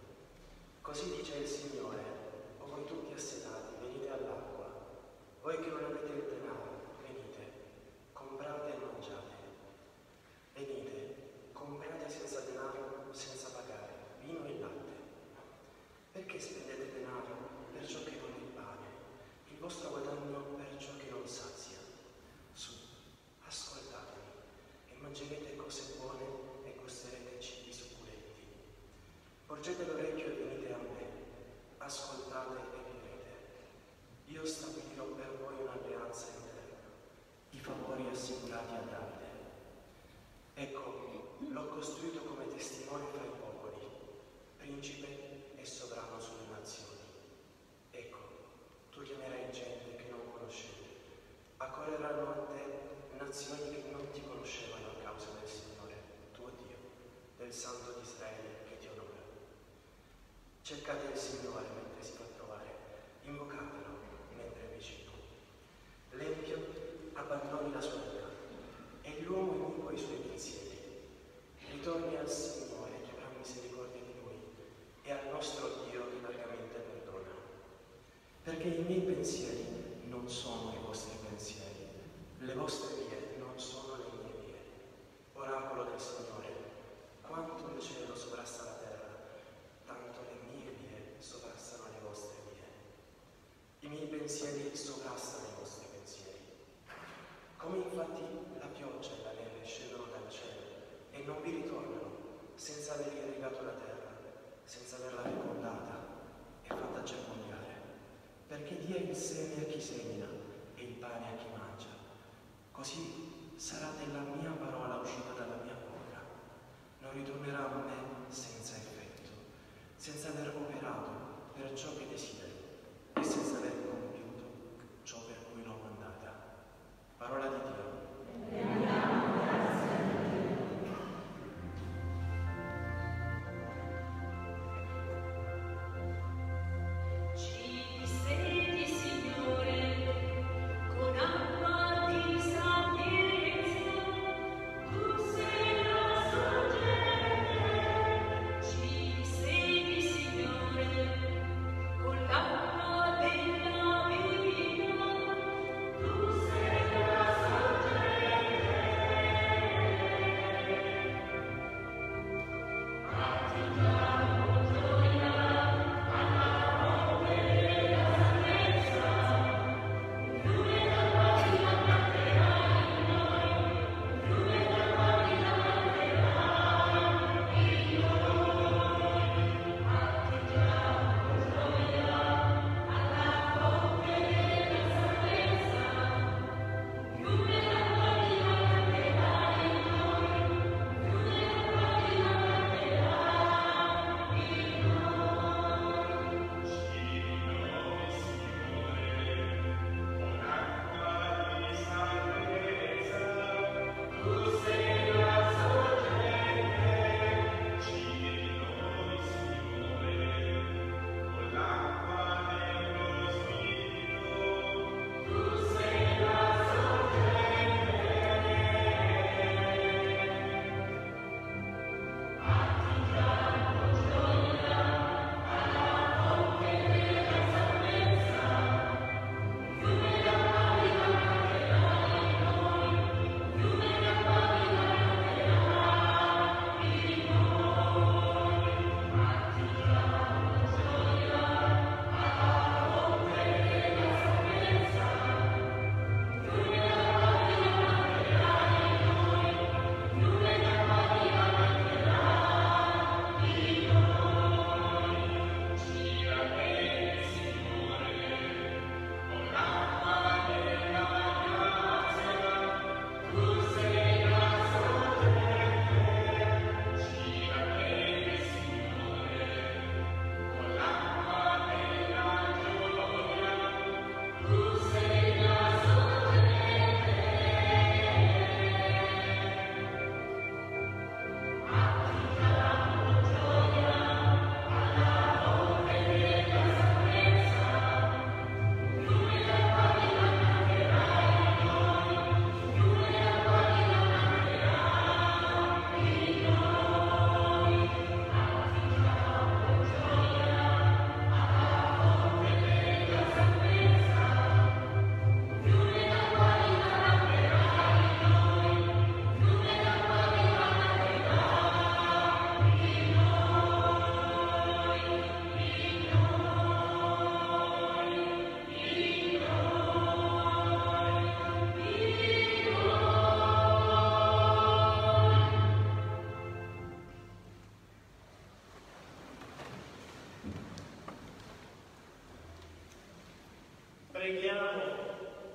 Così dice il Signore: o voi tutti assetati, venite all'acqua, voi che non avete il denaro, venite, comprate e mangiate. Venite, comprate senza denaro, senza pagare, vino e latte. Perché spendete denaro per ciò che non è pane, il vostro guadagno per ascoltate e vivete. Io stabilirò per voi un'alleanza eterna, i favori assicurati a Davide. Ecco, l'ho costruito come testimone fra i popoli, principe e sovrano sulle nazioni. Ecco, tu chiamerai gente che non conoscevi, accorreranno a te nazioni che non ti conoscevano a causa del Signore, tuo Dio, del Santo di Israele che ti onora. Cercate il Signore mentre si fa trovare, invocatelo mentre è vicino. L'empio abbandoni la sua vita e l'uomo iniquo i suoi pensieri. Ritorni al Signore che avrà misericordia di lui e al nostro Dio che largamente perdona. Perché i miei pensieri non sono i vostri pensieri, le vostre vie non sono le mie vie. Oracolo del Signore, quanto il cielo sovrasta la terra, tanto le mie vie sovrassano le vostre vie. I miei pensieri sovrastano i vostri pensieri. Come infatti la pioggia e la neve scendono dal cielo e non vi ritornano senza aver irrigato la terra, senza averla fecondata e fatta germogliare, perché dia il seme a chi semina e il pane a chi mangia. Così sarà della mia parola uscita dalla mia bocca. Non ritornerà a me senza effetto, senza aver operato per ciò che desidero e senza aver compiuto ciò per cui l'ho mandata. Parola di Dio. Ci sedi, Signore, con acqua di sapienza, tu sei la sorgente. Ci sedi, Signore, con l'acqua della vita, tu sei la sorgente. Preghiamo.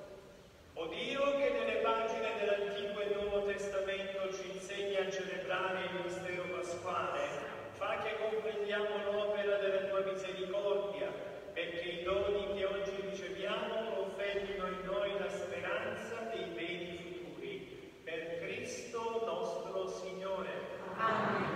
O Dio, che nelle pagine dell'Antico e Nuovo Testamento ci insegni a celebrare il mistero pasquale, fa che comprendiamo l'opera della tua misericordia, perché i doni che oggi riceviamo confermino in noi la speranza dei beni futuri. Per Cristo nostro Signore. Amen.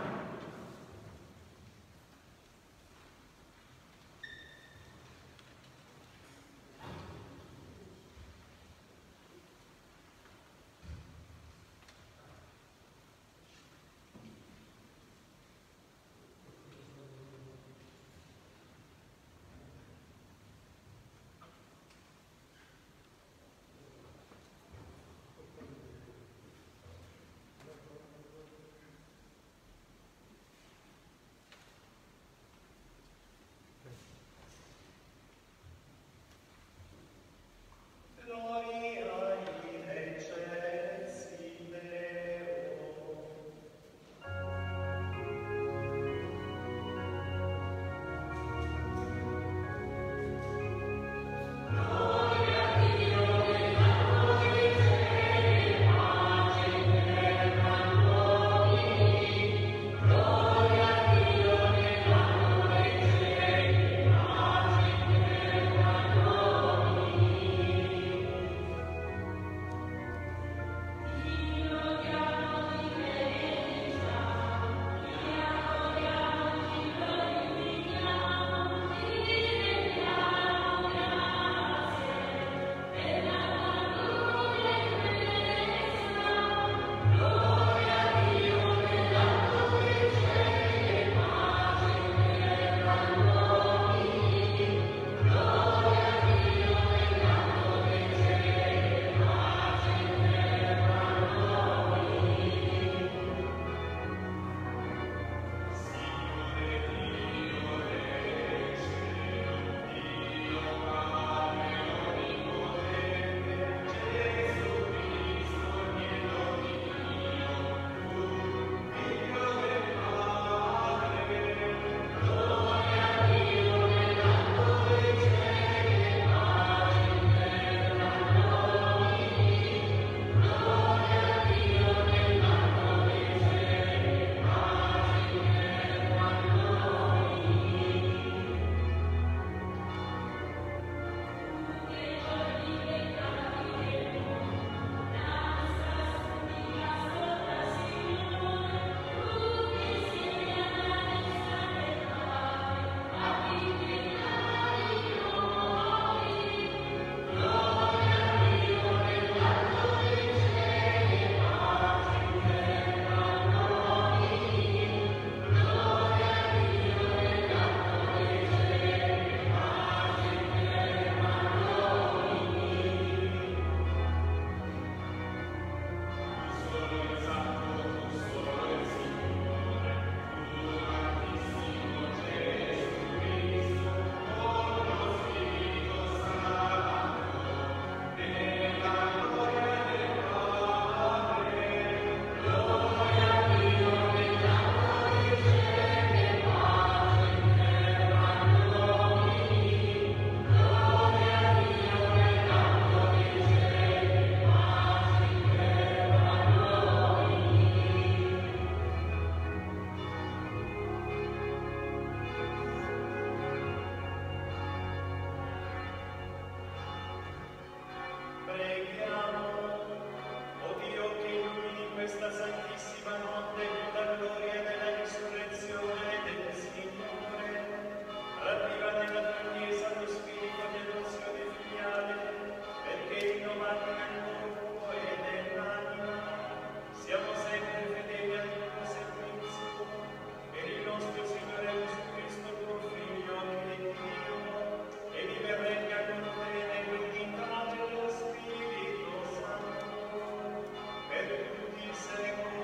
Per tutti i secoli.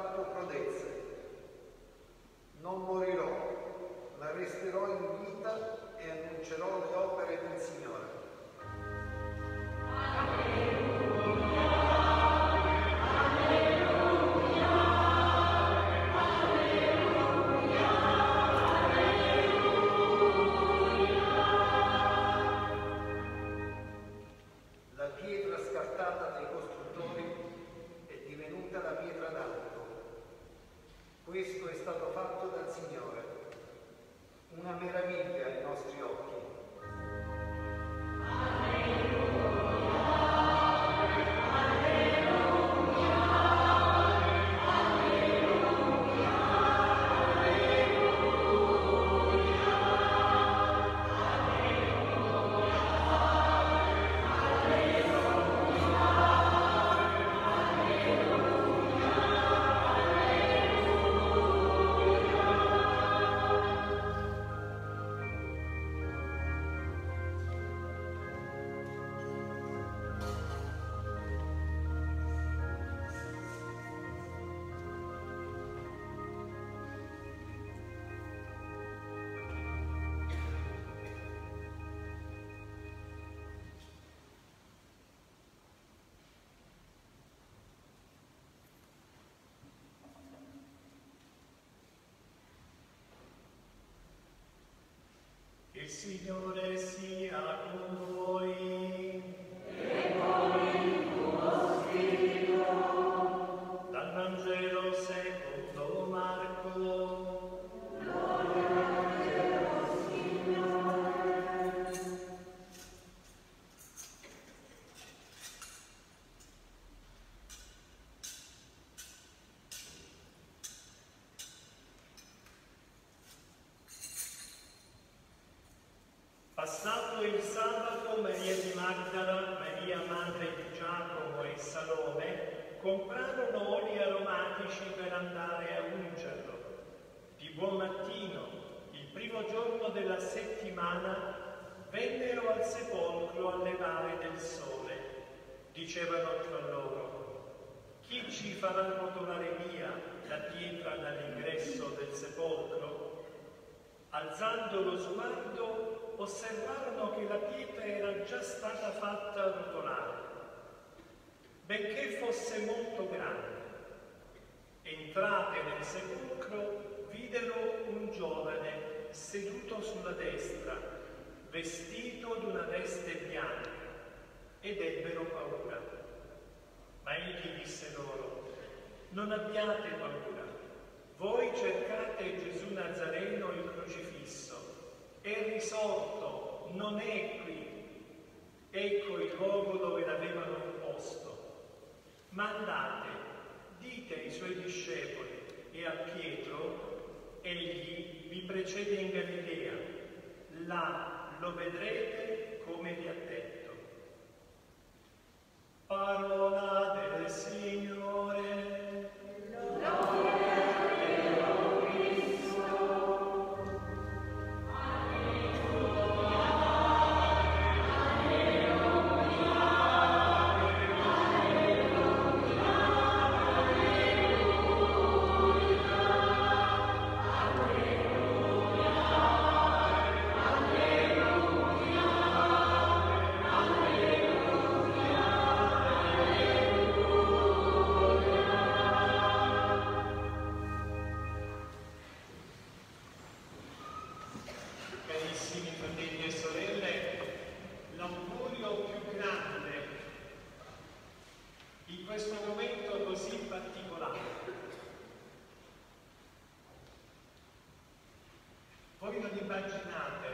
fatto prodezze. Non morirò, ma resterò in vita e annuncerò le opere del Signore. La pietra scartata dai costruttori è divenuta la pietra d'arco. Questo è stato fatto dal Signore, una meraviglia ai nostri occhi. Il Signore sia con voi. E con il tuo spirito. Dal Vangelo secondo Marco. Gloria a te, Signore. Passato il sabato, Maria di Magdala, Maria madre di Giacomo e Salome comprarono oli aromatici per andare a ungerlo. Di buon mattino, il primo giorno della settimana, vennero al sepolcro alle levare del sole. Dicevano tra loro: chi ci farà rotolare via la pietra dall'ingresso del sepolcro? Alzando lo sguardo, osservarono che la pietra era già stata fatta rotolare. Benché fosse molto grande, entrate nel sepolcro, videro un giovane seduto sulla destra, vestito d'una veste bianca, ed ebbero paura. Ma egli disse loro: non abbiate paura. Voi cercate Gesù Nazareno il crocifisso. È risorto, non è qui. Ecco il luogo dove l'avevano posto. Ma andate, dite ai suoi discepoli e a Pietro: egli vi precede in Galilea. Là lo vedrete come vi ha detto. Parola del Signore. Voi non immaginate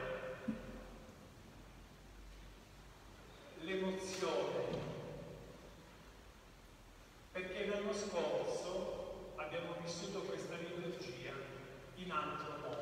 l'emozione, perché l'anno scorso abbiamo vissuto questa liturgia in altro modo.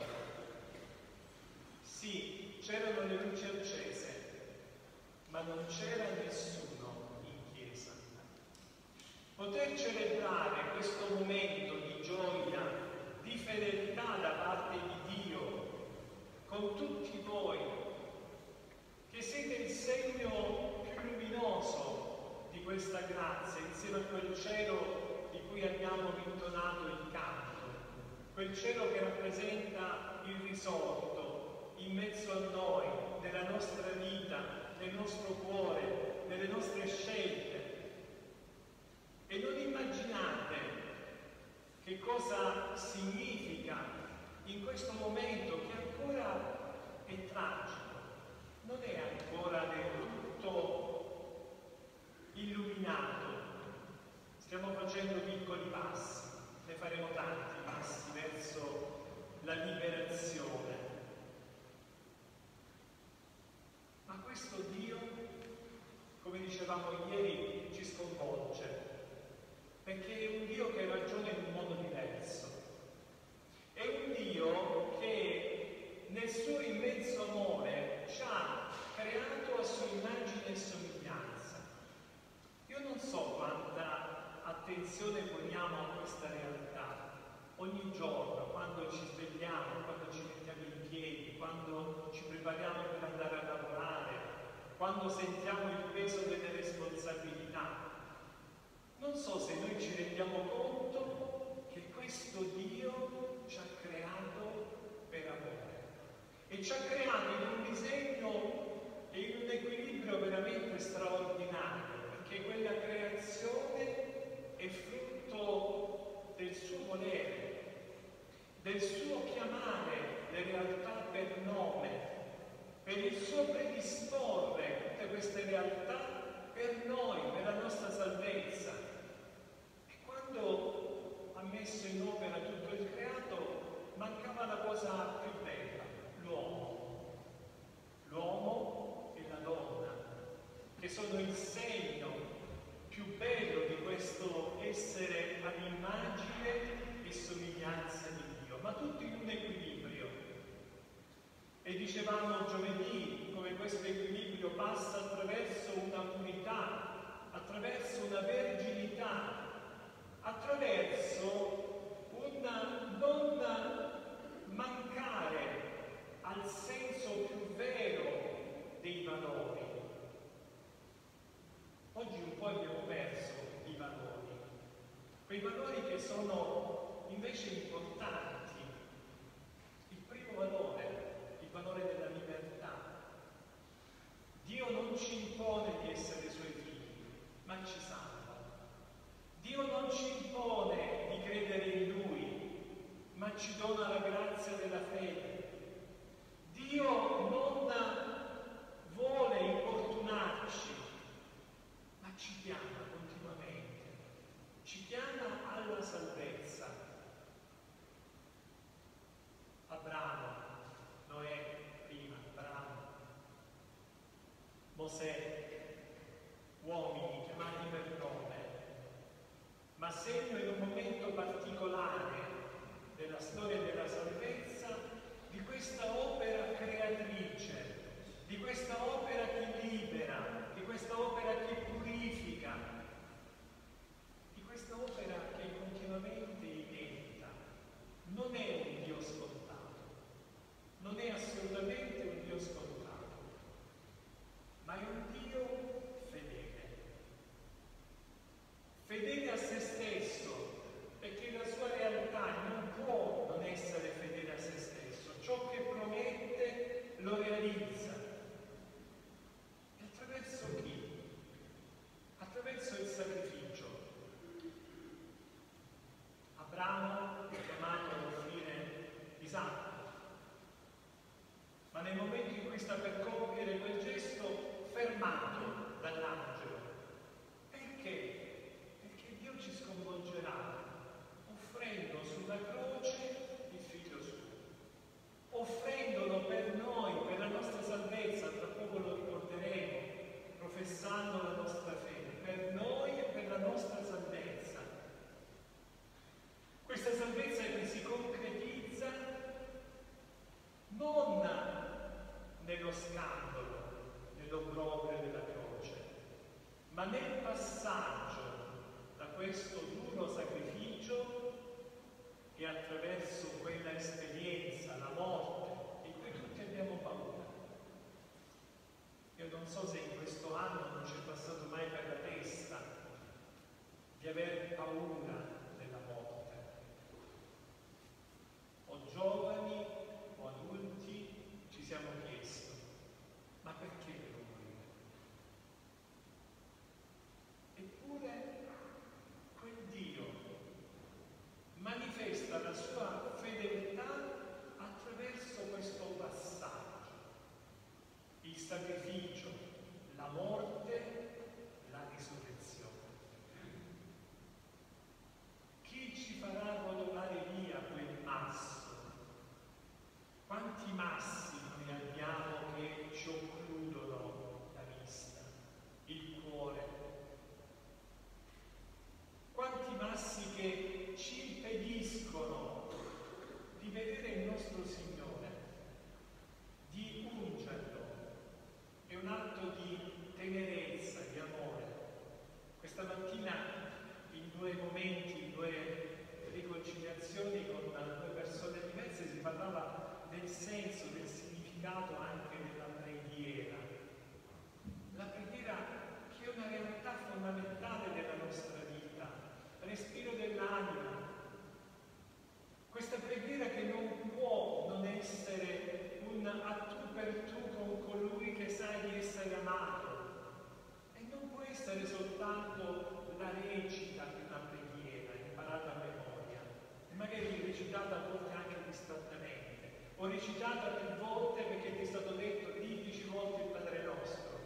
Sì, c'erano le luci accese, ma non c'era nessuno in chiesa. Poter celebrare questo momento di gioia, di fedeltà da parte di Dio, con tutti voi, che siete il segno più luminoso di questa grazia, insieme a quel cielo di cui abbiamo intonato il canto, quel cielo che rappresenta il risorto in mezzo a noi, nella nostra vita, nel nostro cuore, nelle nostre scelte. E non immaginate che cosa significa in questo momento che ancora è tragico, non è ancora del tutto illuminato. Stiamo facendo piccoli passi, ne faremo tanti passi verso la liberazione. Ma questo Dio, come dicevamo ieri, ci sconvolge, perché è un Dio che ragiona in un modo diverso. È un Dio che nel suo immenso amore ci ha creato a sua immagine e somiglianza. Io non so quanta attenzione poniamo a questa realtà ogni giorno, quando ci svegliamo, quando ci mettiamo in piedi, quando ci prepariamo per andare a lavorare, quando sentiamo il peso delle responsabilità. Non so se noi ci rendiamo conto che questo Dio ci ha creato per amore e ci ha creato in un disegno e in un equilibrio veramente straordinario, perché quella creazione è frutto del suo volere, del suo chiamare le realtà per nome, per il suo predisporre tutte queste realtà per noi, per la nostra salvezza. E quando ha messo in opera tutto il creato, mancava la cosa più bella, l'uomo. L'uomo e la donna, che sono il segno più bello di questo essere all'immagine e somiglianza di Dio, ma tutti in un equilibrio. E dicevamo giovedì come questo equilibrio passa attraverso una purità, attraverso una verginità, attraverso un non mancare al senso più vero dei valori. Oggi un po' abbiamo perso i valori, quei valori che sono invece importanti. Il primo valore, il valore della libertà. Dio non ci impone di essere suoi figli, ma ci salva. Dio non ci impone di credere in Lui, ma ci dona la grazia della fede. Dio non vuole importunarci, ma ci chiama continuamente, ci chiama alla salvezza. Abramo, Noè prima, Abramo, Mosè, uomini chiamati per nome, ma segno in un momento particolare della storia della salvezza di questa opera creatrice, di questa opera che libera, di questa opera che purifica, di questa opera che continuamente edita. Non è un Dio scontato, non è assolutamente un Dio scontato, ma è un Dio fedele. Fedele a se stesso, perché la sua realtà non può non essere fedele a se stesso. Ciò che promette lo realizza. E attraverso chi? Attraverso il sacrificio. Abramo è chiamato ad offrire Isacco, ma nel momento in cui sta per compiere quel gesto, fermato dall'angelo. Perché? Perché Dio ci sconvolgerà offrendo sulla croce il figlio suo, offrendolo per noi, per la nostra salvezza. Tra poco lo ricorderemo, professando la nostra fede, per noi e per la nostra salvezza. Questa salvezza che si concretizza non nello scandalo, nell'obbrobrio della significato anche della preghiera. La preghiera che è una realtà fondamentale della nostra vita, respiro dell'anima. Questa preghiera che non può non essere un a tu per tu con colui che sai di essere amato. E non può essere soltanto la recita di una preghiera imparata a memoria, e magari recitata a volte anche distrattamente, o recitata più volte perché ti è stato detto di 10 volte il Padre Nostro.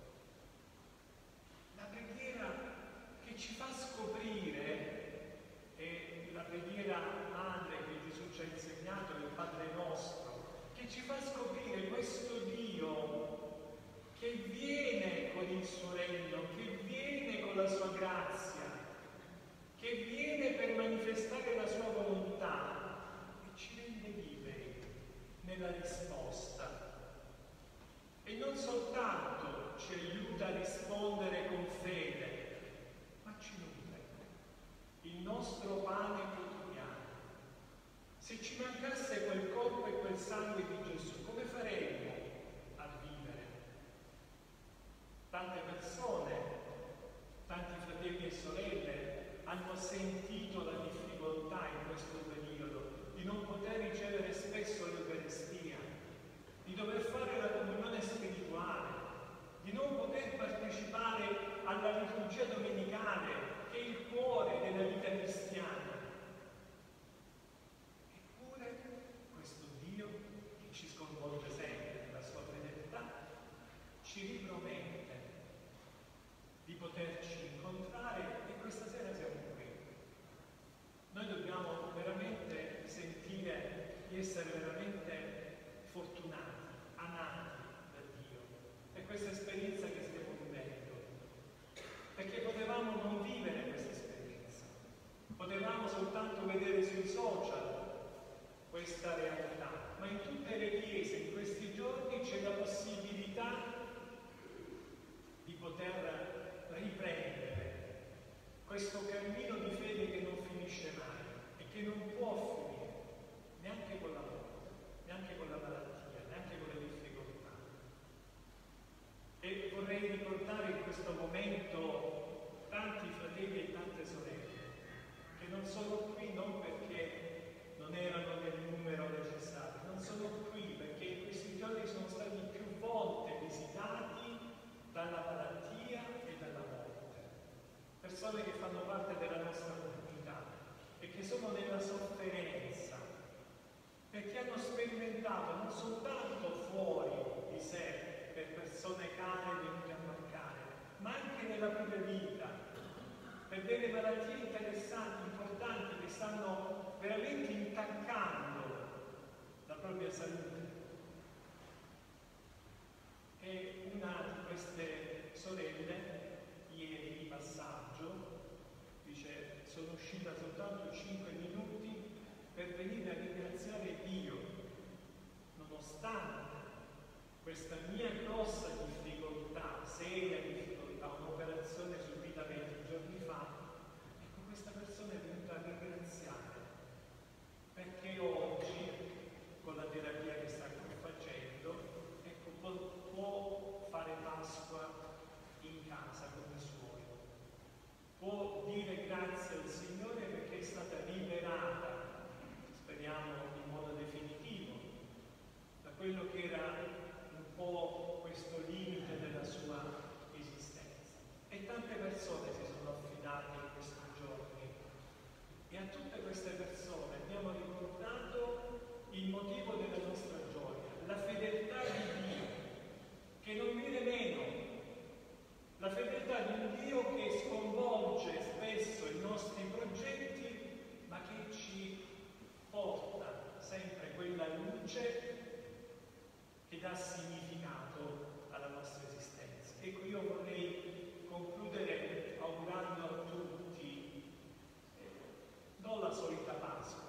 La preghiera che ci fa scoprire, e la preghiera madre che Gesù ci ha insegnato, il Padre Nostro, che ci fa scoprire questo Dio che viene con il suo regno, che viene con la sua grazia, che viene per manifestare la sua volontà e ci rende liberi nella risposta. E non soltanto ci aiuta a rispondere con fede, ma ci nutre. Il nostro pane quotidiano. Se ci mancasse quel corpo e quel sangue di Gesù, come faremmo a vivere? Tante persone, tanti fratelli e sorelle hanno sentito la difficoltà in questo periodo di non poter ricevere spesso l'Eucaristia, di dover fare la comunione spirituale, di non poter partecipare alla liturgia domenicale, che è il cuore della vita cristiana. Eppure questo Dio, che ci sconvolge sempre nella sua fedeltà, ci ripromette di poterci incontrare, e questa sera siamo qui. Noi dobbiamo veramente sentire di essere veramente fortunati, amati da Dio. È questa esperienza che stiamo vivendo, perché potevamo non vivere questa esperienza, potevamo soltanto vedere sui social questa realtà, ma in tutte le chiese in questi giorni c'è la possibilità di poter riprendere questo cammino di fede che non finisce mai e che non può finire neanche con la morte, neanche con la malattia, neanche con le difficoltà. E vorrei ricordare in questo momento tanti fratelli e tante sorelle che non sono qui non perché non erano nel numero necessario, non sono qui perché in questi giorni sono stati più volte visitati dalla malattia e dalla morte. Persone che fanno parte della nostra comunità e che sono nella sofferenza, perché hanno sperimentato non soltanto fuori di sé, per persone care venute a mancare, ma anche nella propria vita, per delle malattie interessanti, importanti, che stanno veramente intaccando la propria salute. E una di queste sorelle, ieri di passaggio, dice: sono uscita soltanto 5 minuti per venire a ringraziare Dio, nonostante questa mia grossa difficoltà, seria difficoltà, un'operazione subita 20 giorni fa. Ecco, questa persona è venuta a ringraziare, perché oggi, con la terapia che sta facendo, ecco, può fare Pasqua in casa con i suoi, può dire grazie al Signore perché è stata liberata, speriamo in modo definitivo, da quello che era un po' questo limite della sua esistenza. E tante persone si sono affidate in questi giorni, e a tutte queste persone abbiamo ricordato il motivo della nostra gioia, la fedeltà di Dio, che non viene meno, la fedeltà di un Dio che sconvolge spesso i nostri progetti, ma che ci porta sempre quella luce che dà significato alla nostra esistenza. Ecco, io vorrei concludere augurando a tutti non la solita Pasqua,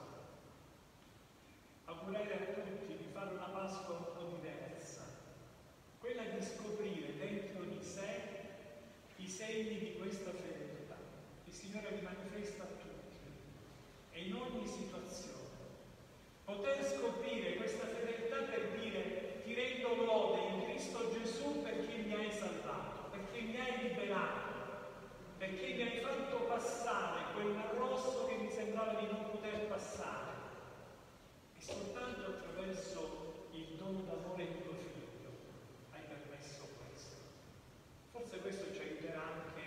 augurare a tutti di fare una Pasqua un po' diversa, quella di scoprire perché mi hai fatto passare quel mar rosso che mi sembrava di non poter passare. E soltanto attraverso il dono d'amore di tuo figlio hai permesso questo. Forse questo ci aiuterà anche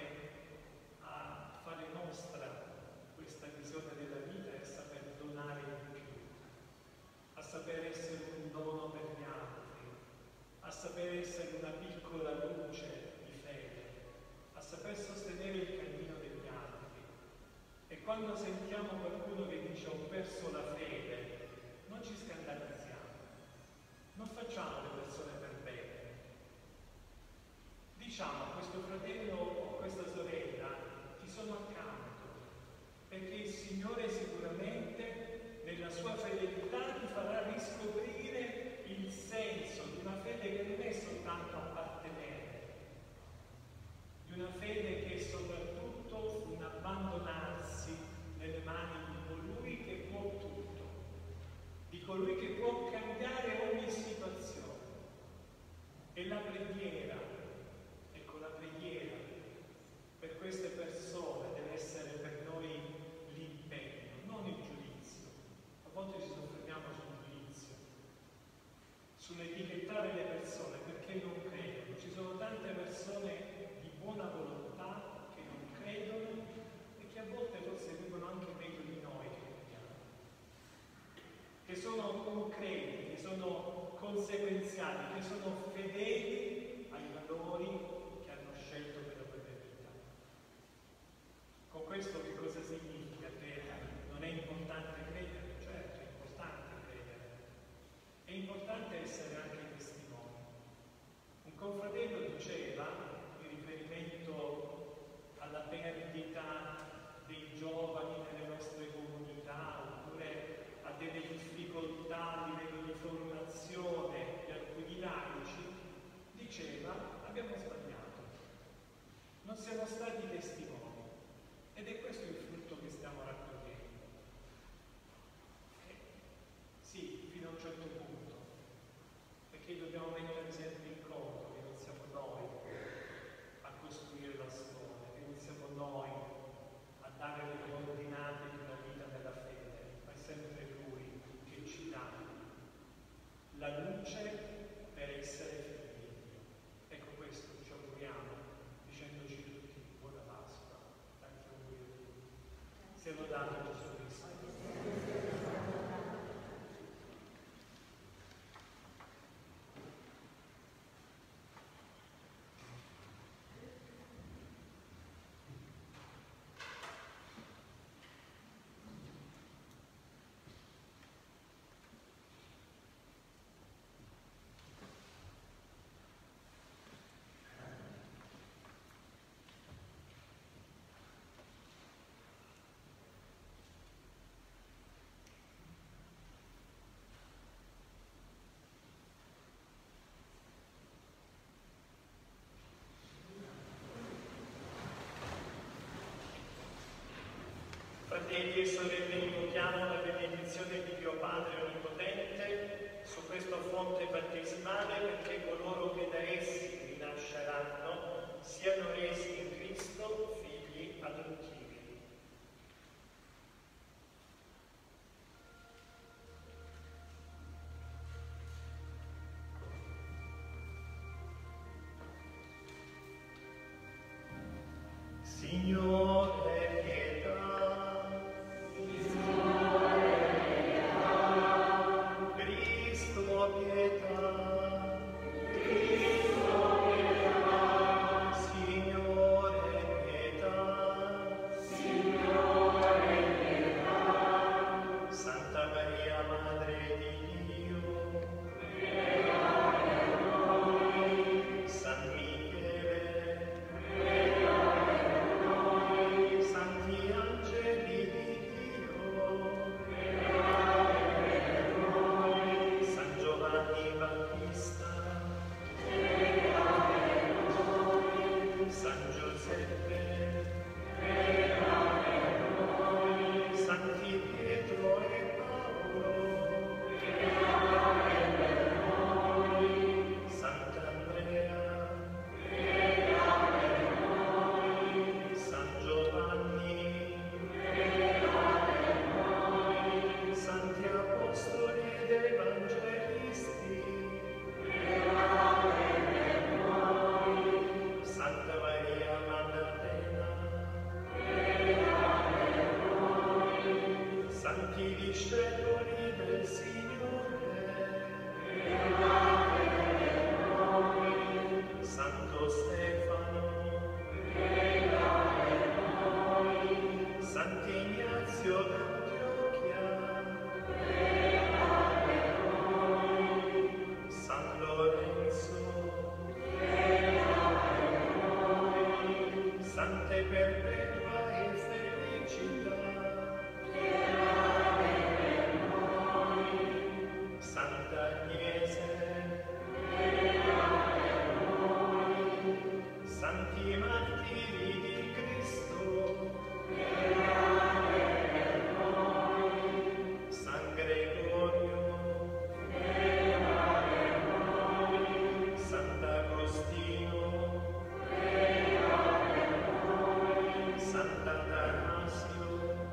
a fare nostra questa visione della vita e a saper donare di più, a saper essere un dono per gli altri, a saper essere una piccola luce di fede, a saper sostenere il cammino degli altri. E quando sentiamo qualcuno che dice ho perso la fede, non ci scandalizziamo, non facciamo le persone per bene. Diciamo a questo fratello o a questa sorella ti sono accanto, perché il Signore sicuramente nella sua fedeltà ti farà riscoprire il senso di una fede che non è soltanto appartenere, di una fede che è soprattutto un abbandonarsi nelle mani di colui che può tutto, di colui che può cambiare ogni situazione. E la preghiera, ecco, la preghiera per queste persone deve essere per noi l'impegno, non il giudizio. A volte ci soffermiamo sul giudizio, sull'etichettare le persone perché non credono. Ci sono tante persone di buona volontà che non credono e che a volte forse vivono anche meglio di noi che crediamo, che sono concreti, che sono conseguenziali, che sono fedeli ai valori che hanno scelto per la propria vita. Con questo che cosa significa? Che non è importante credere? Certo, è importante credere. È importante essere anche testimoni. Un confratello diceva, in riferimento alla perdita dei giovani nelle nostre comunità, oppure a delle difficoltà a livello di formazione di alcuni laici, diceva: abbiamo sbagliato, non siamo stati testimoni. Ed è questo il frutto che stiamo raccogliendo. Sì, fino a un certo punto, perché dobbiamo mettere sempre in conto che non siamo noi a costruire la storia, che non siamo noi a dare le coordinate di una vita nella fede, ma è sempre Lui che ci dà la luce per essere fedeli. Ecco, questo ci auguriamo, dicendoci tutti buona Pasqua, tanti auguri a tutti. Sia lodato Gesù Cristo. Fratelli e sorelle, invochiamo la benedizione di Dio Padre Onnipotente su questa fonte battesimale, perché coloro che da essi rinasceranno siano resi in Cristo figli adottivi. Signore, pietà. Cristo, pietà. Signore, pietà. Santa Maria, Madre di Dio. San Michele. santi discepoli del Signore, Santo Stefano, Sant'Ignazio d'Antiochia, San Lorenzo, Sante Perpetua e Felicità, Santa Agnese, Santi Martiri di Cristo, San Gregorio, Sant'Agostino, Sant'Atanasio,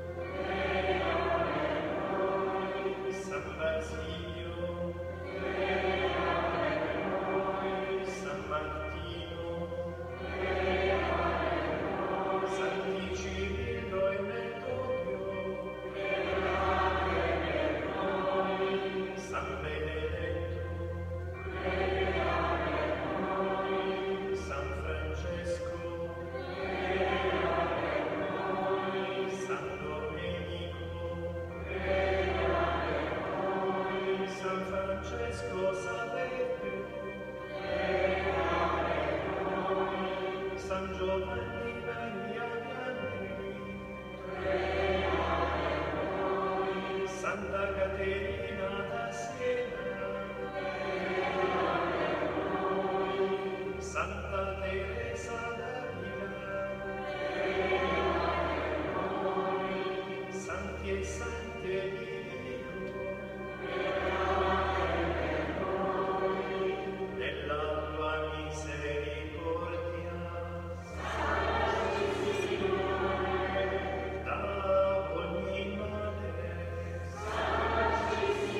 San Basilio, San Martino, Santi Cirillo e Metodio, San Benedetto, San Francesco, San Domenico, San Francesco Saverio, San Giovanni Maria Vianney, Santa Caterina da Siena, Santa Teresa d'Avila, Santi e Sante di Dio, nella tua misericordia, da ogni male,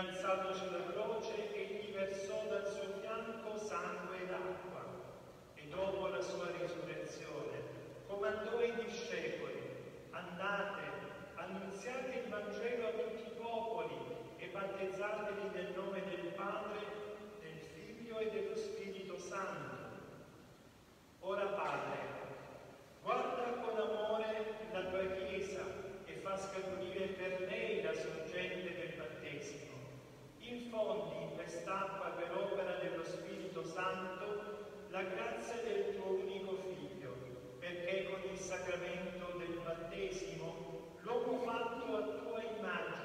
innalzato sulla croce, egli versò dal suo fianco sangue ed acqua, e dopo la sua risurrezione comandò ai discepoli: andate, annunziate il Vangelo a tutti i popoli e battezzateli nel nome del Padre, del Figlio e dello Spirito Santo. Ora, Padre, guarda con amore la tua Chiesa e fa scaturire per lei la sorgente del battesimo. Infondi in quest'acqua per opera dello Spirito Santo la grazia del tuo unico Figlio, perché con il sacramento del battesimo l'uomo fatto a tua immagine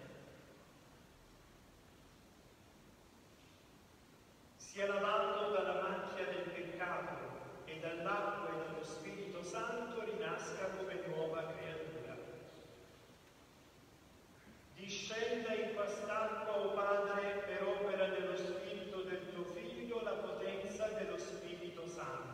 sia lavato dalla macchia del peccato e dall'acqua e dallo Spirito Santo rinasca come nuova creatura. Discenda in quest'acqua, o Padre, per opera dello Spirito del tuo Figlio, la potenza dello Spirito Santo.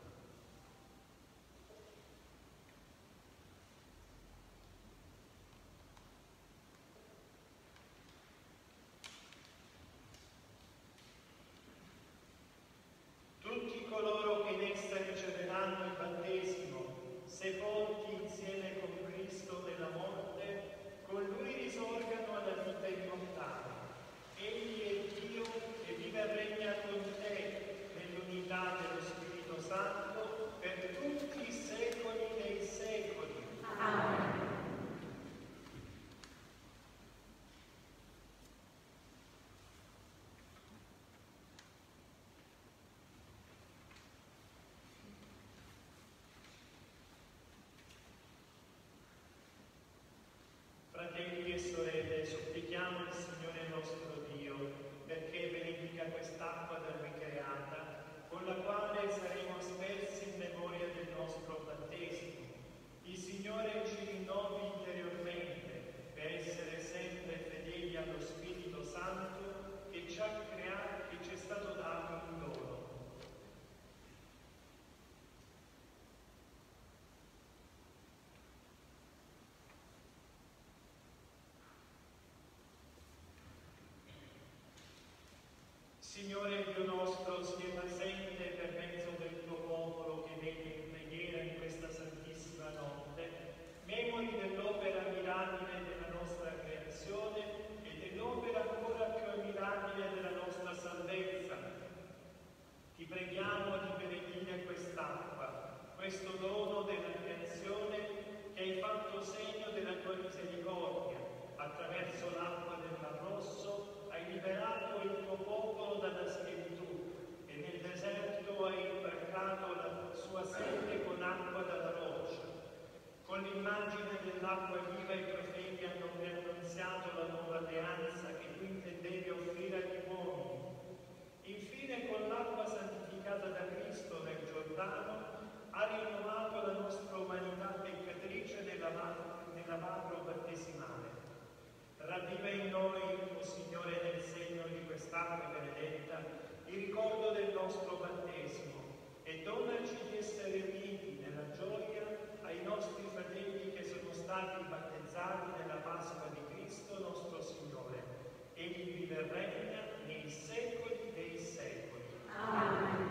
Tutti coloro che in essa riceveranno il battesimo, sepolti insieme con Cristo nella morte, con Lui risorgano alla vita immortale. Egli è Dio e vive e regna con te nell'unità dello Spirito Santo per tutti i secoli dei secoli. Amen. Fratelli e sorelle, supplichiamo il Signore nostro Dio perché benedica quest'acqua da Lui creata, con la quale saremo aspersi in memoria del nostro battesimo. Il Signore ci rinnovi interiormente per essere sempre fedeli allo Spirito Santo che ci ha creato e ci è stato dato in dono. Signore Dio nostro, sii presente per mezzo del tuo popolo che vede in preghiera in questa santissima notte, memori dell'opera mirabile della nostra creazione e dell'opera ancora più ammirabile della nostra salvezza. Ti preghiamo di benedire quest'acqua, questo dono della creazione che hai fatto segno della tua misericordia. Attraverso l'acqua del Mar Rosso hai liberato il tuo popolo dalla schiavitù e nel deserto hai imbarcato la sua sete con acqua dalla roccia. Con l'immagine dell'acqua viva i profeti hanno preannunziato la nuova alleanza che tu intendevi offrire agli uomini. Infine, con l'acqua santificata da Cristo nel Giordano, ha rinnovato la nostra umanità peccatrice nella lavacro battesimale. Ravviva in noi, o Signore, nel segno di quest'acqua benedetta, il ricordo del nostro battesimo e donaci di essere uniti nella gioia ai nostri fratelli che sono stati battezzati nella Pasqua di Cristo nostro Signore. Egli vive e regna nei secoli dei secoli. Amen.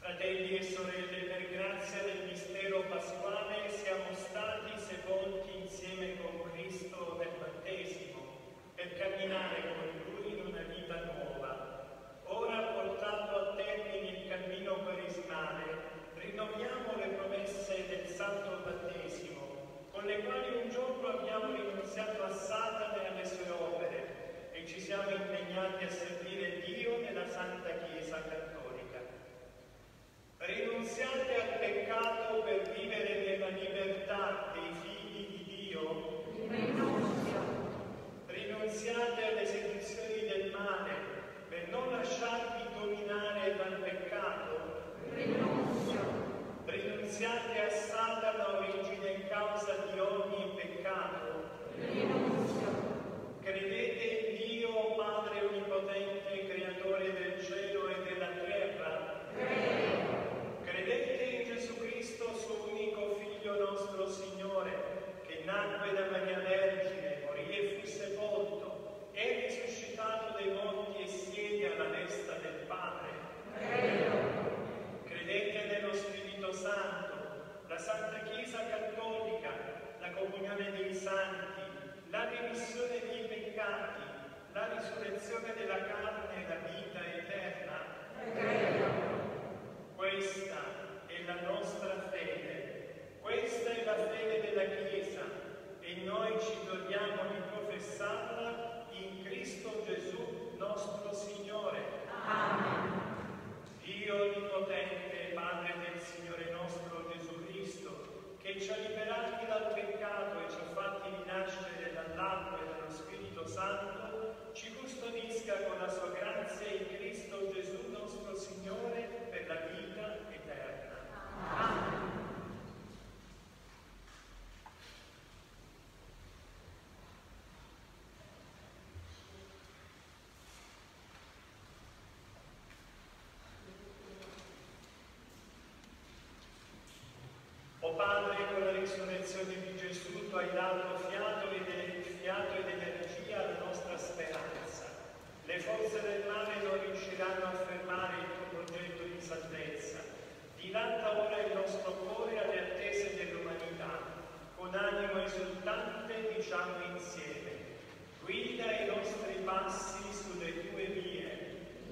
Fratelli e sorelle, per grazia del mistero pasquale siamo stati sepolti insieme con Cristo nel battesimo, per camminare con Lui in una vita nuova. Ora, portato a termine il cammino quaresimale, rinnoviamo le promesse del Santo Battesimo, con le quali un giorno abbiamo rinunziato a Satana e alle sue opere e ci siamo impegnati a servire Dio nella Santa Chiesa Cattolica. Rinunziate al peccato per vivere nella libertà dei figli di Dio. Rinunziate alle seduzioni del male per non lasciarvi dominare dal peccato. Rinunziate a Satana, origine e causa di ogni peccato. Credete in Dio, Padre Onnipotente, Creatore del cielo e della terra. Credete in Gesù Cristo, suo unico Figlio nostro Signore, che nacque da Maria Vergine, morì e fu sepolto, è risuscitato dai morti e siede alla destra del Padre. Credete nello Spirito Santo, la Santa Chiesa Cattolica, la comunione dei santi, la remissione dei peccati, la risurrezione della carne e la vita eterna. Questa è la nostra fede, questa è la fede della Chiesa e noi ci torniamo di professarla in Cristo Gesù nostro Signore. Amen. Dio Onnipotente, Padre del Signore nostro Gesù Cristo, che ci ha liberati dal peccato e ci ha fatti rinascere dall'acqua e dallo Spirito Santo, ci custodisca con la sua grazia in Cristo Gesù nostro Signore per la vita eterna. Amen. O Padre, con la risurrezione di Gesù tu hai dato fiato ed energia alla nostra speranza. Le forze del male non riusciranno a fermare il tuo progetto di salvezza. Dilata ora il nostro cuore alle attese dell'umanità. Con animo esultante diciamo insieme: guida i nostri passi sulle tue vie.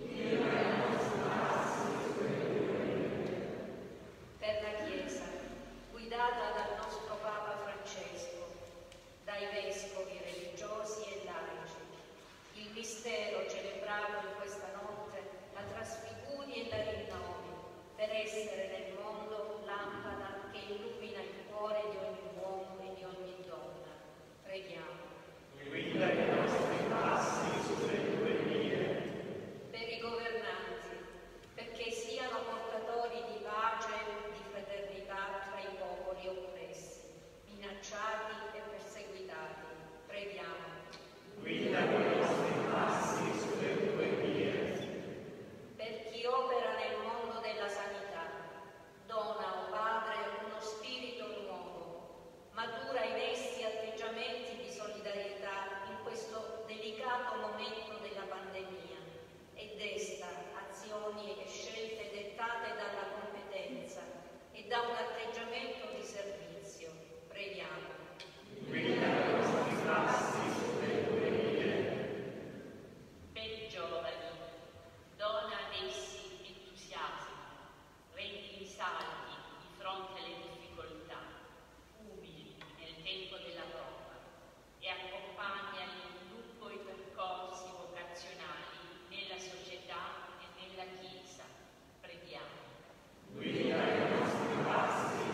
Per la Chiesa, guidata dal nostro Papa Francesco, dai vescovi religiosi e laici, il mistero celebrato in questa notte la trasfiguri e la rinnovi per essere nel mondo lampada che illumina il cuore di ogni uomo e di ogni donna. Preghiamo. Guida i nostri passi sulle tue vie. Per i governanti, perché siano portatori di pace e di fraternità tra i popoli oppressi, minacciati e perseguitati. Preghiamo. Guida i nostri passi sulle tue vie. Per chi opera nel mondo della sanità, dona, o Padre, uno spirito nuovo, matura in essi atteggiamenti di solidarietà in questo delicato momento della pandemia e desta azioni e scelte dettate dalla competenza e da un atteggiamento di servizio. Preghiamo. Guida i nostri passi sulle tue vie. Per i giovani, dona ad essi entusiasmo, rendili saldi di fronte alle difficoltà, umili nel tempo della prova e accompagnali lungo i percorsi vocazionali nella società e nella Chiesa. Preghiamo. Guida i nostri passi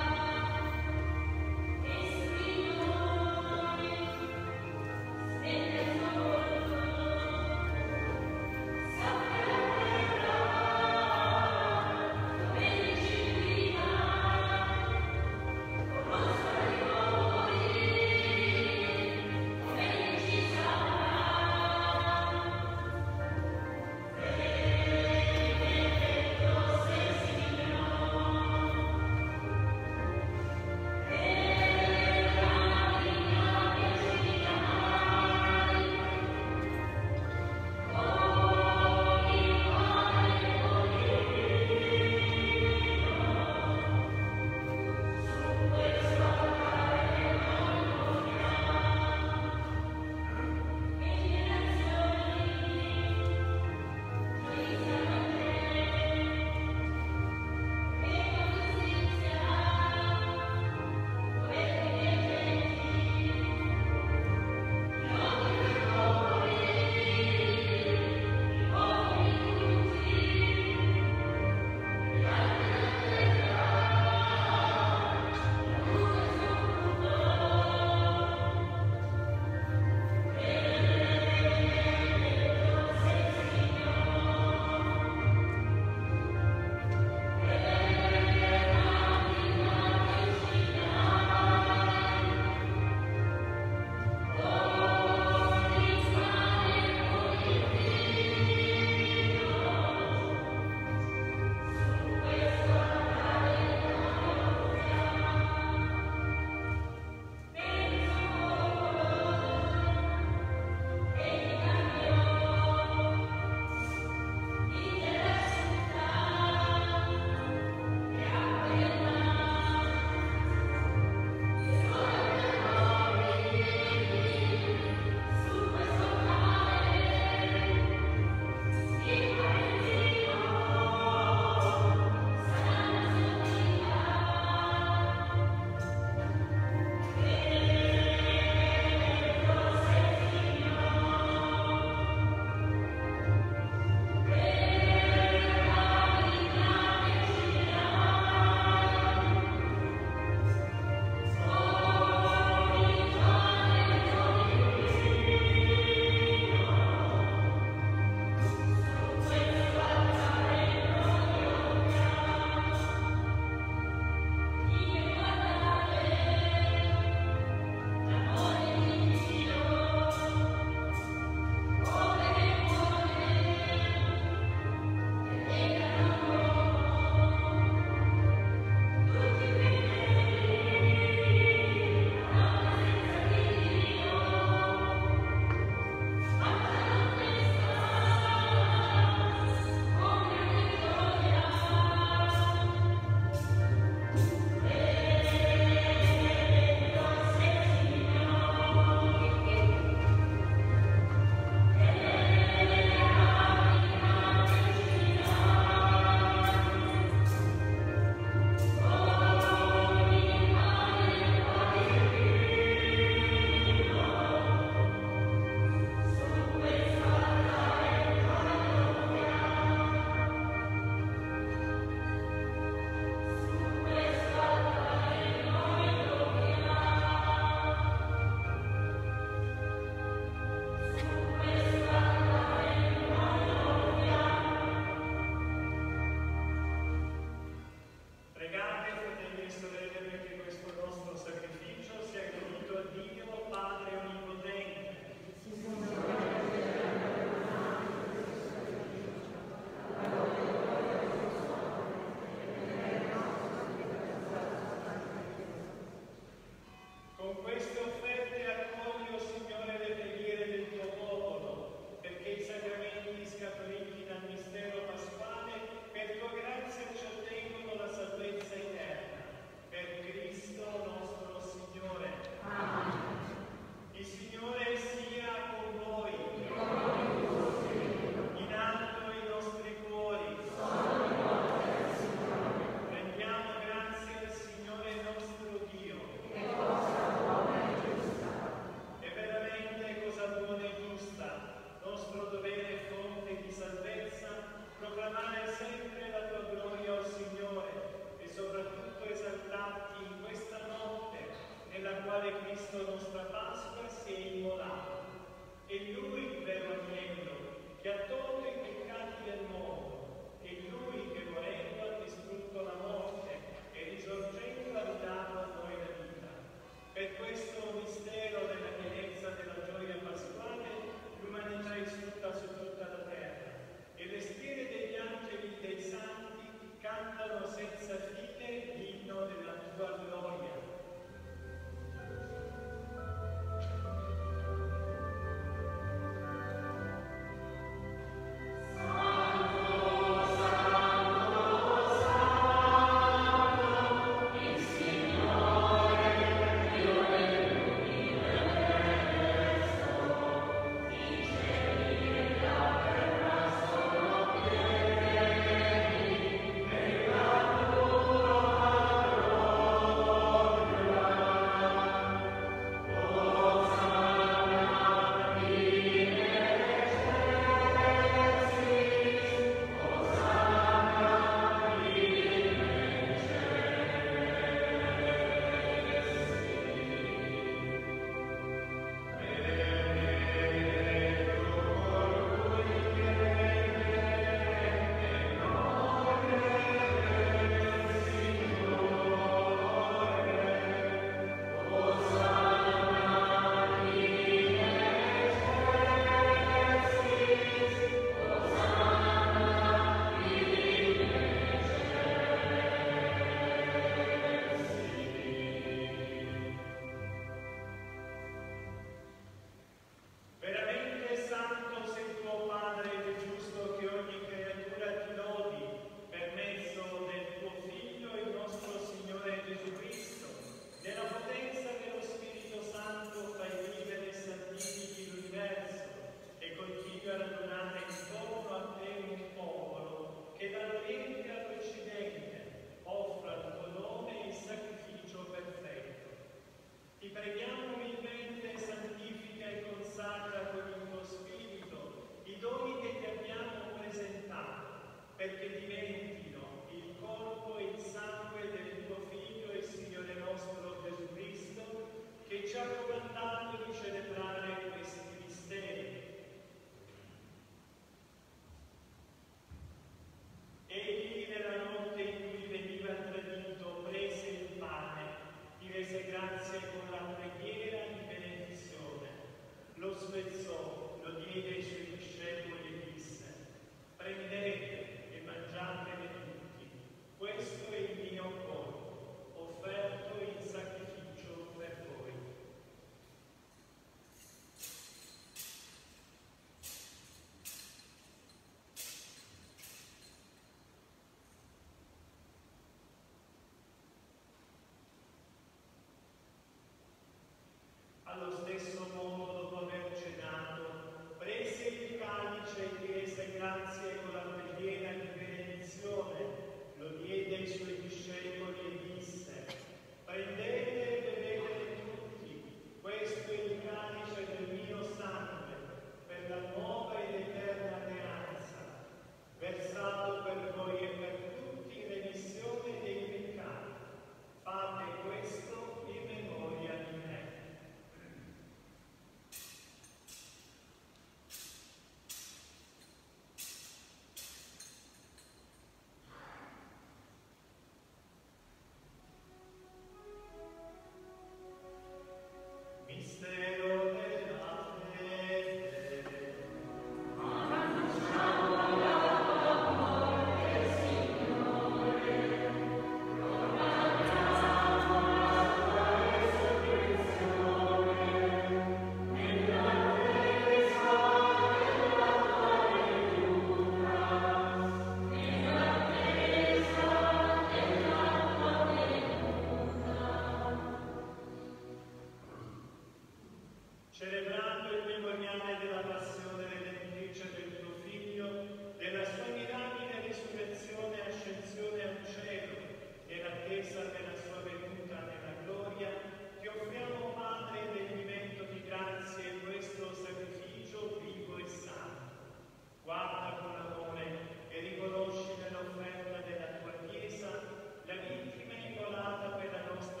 immane della passione redentrice del tuo Figlio, della sua mirabile risurrezione e ascensione al cielo, nell'attesa della sua venuta nella gloria, ti offriamo, Padre, il rendimento di grazie questo sacrificio vivo e santo. Guarda con amore e riconosci nell'offerta della tua Chiesa la vittima immolata per la nostra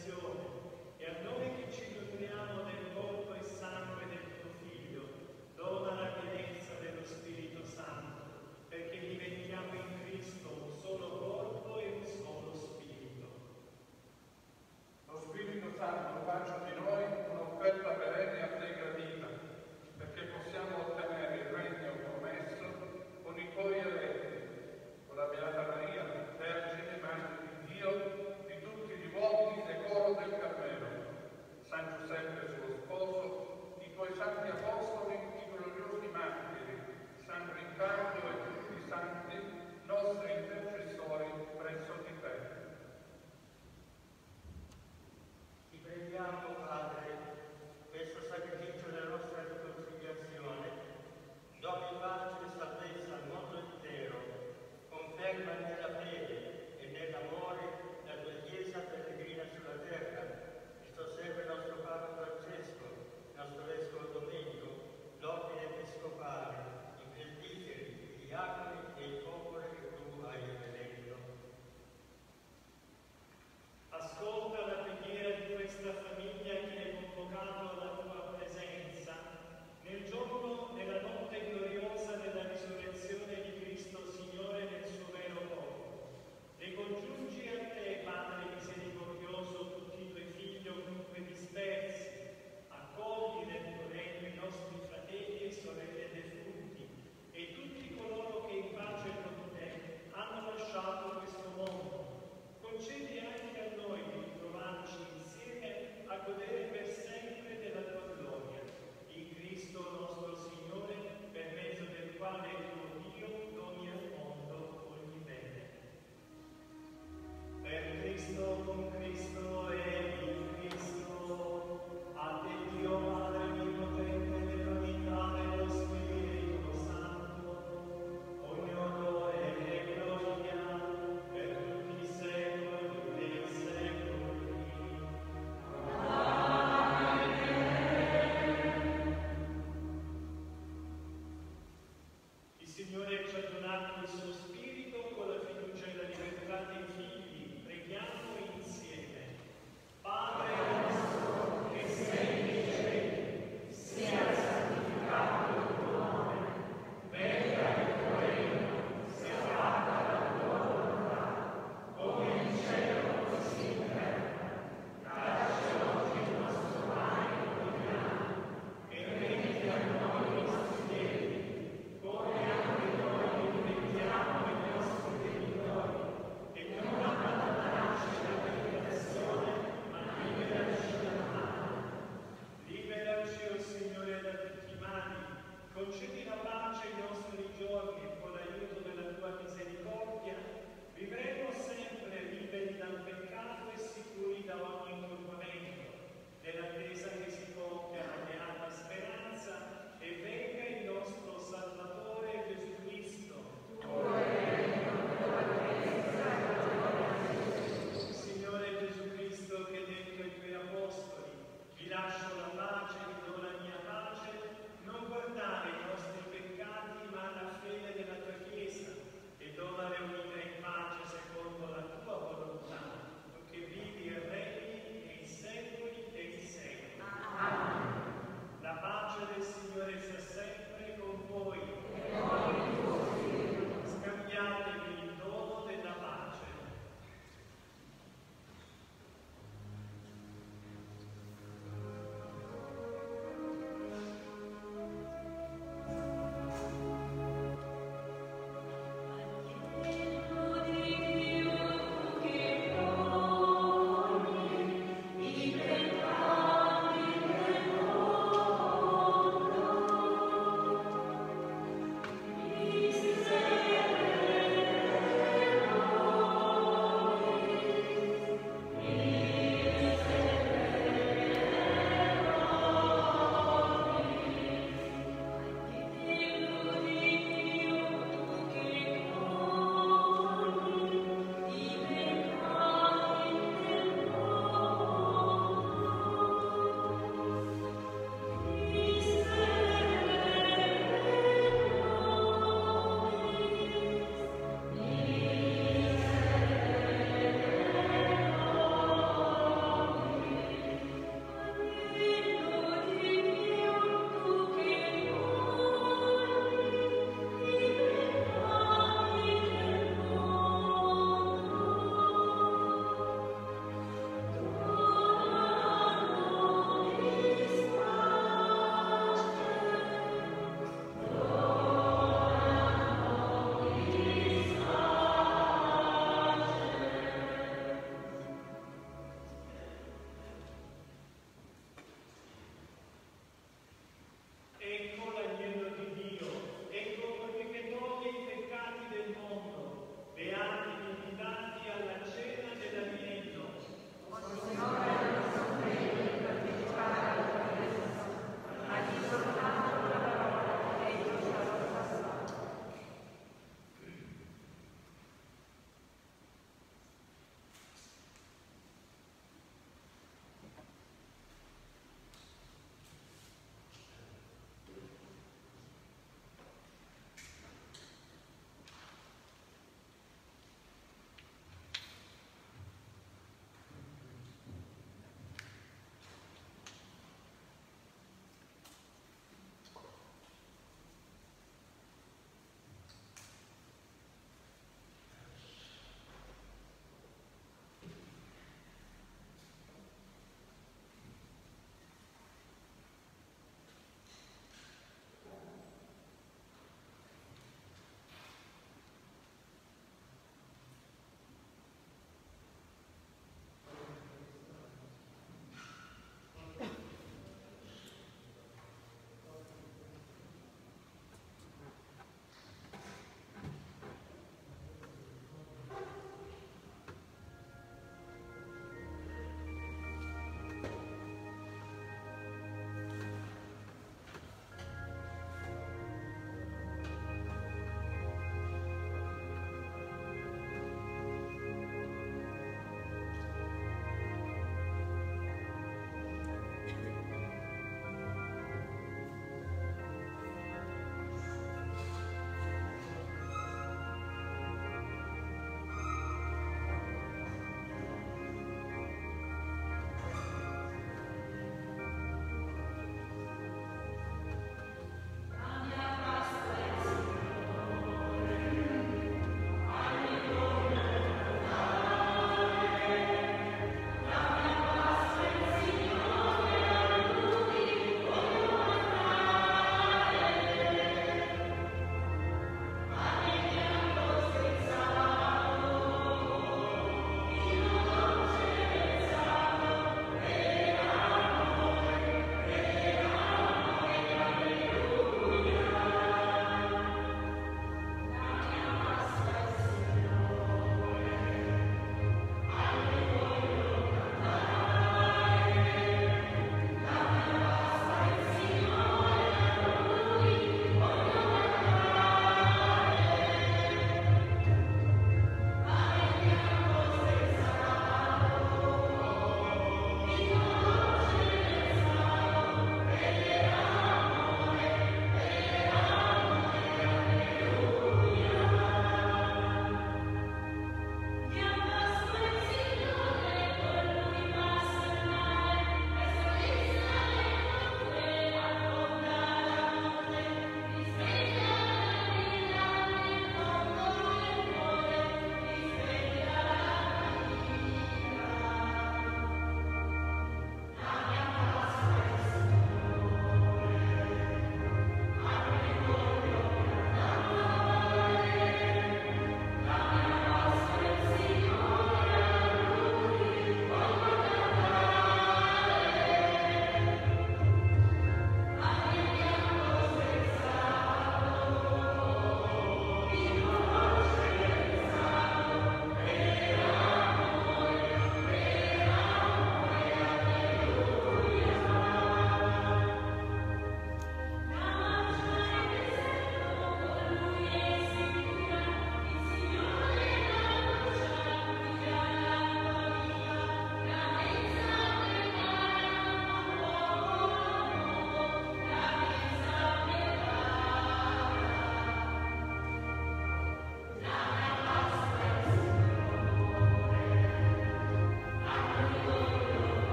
redenzione, e a noi che ci nutriamo del corpo e sangue del tuo Figlio,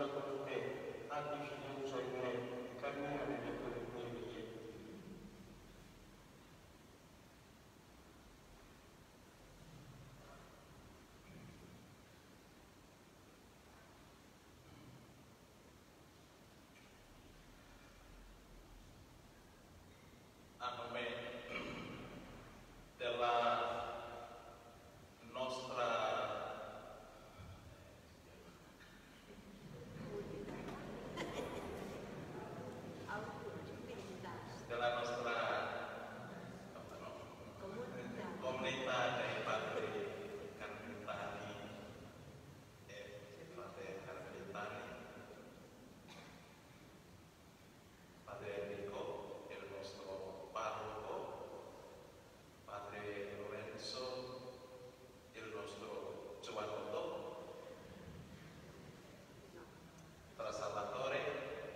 sono con te, abbi fiducia in me, cammina nelle tue vie. A nome della nostra comunità dei padri carmelitani e fratelli carmelitani, Padre Enrico, il nostro parroco, Padre Lorenzo, il nostro giovanotto, Fra Salvatore,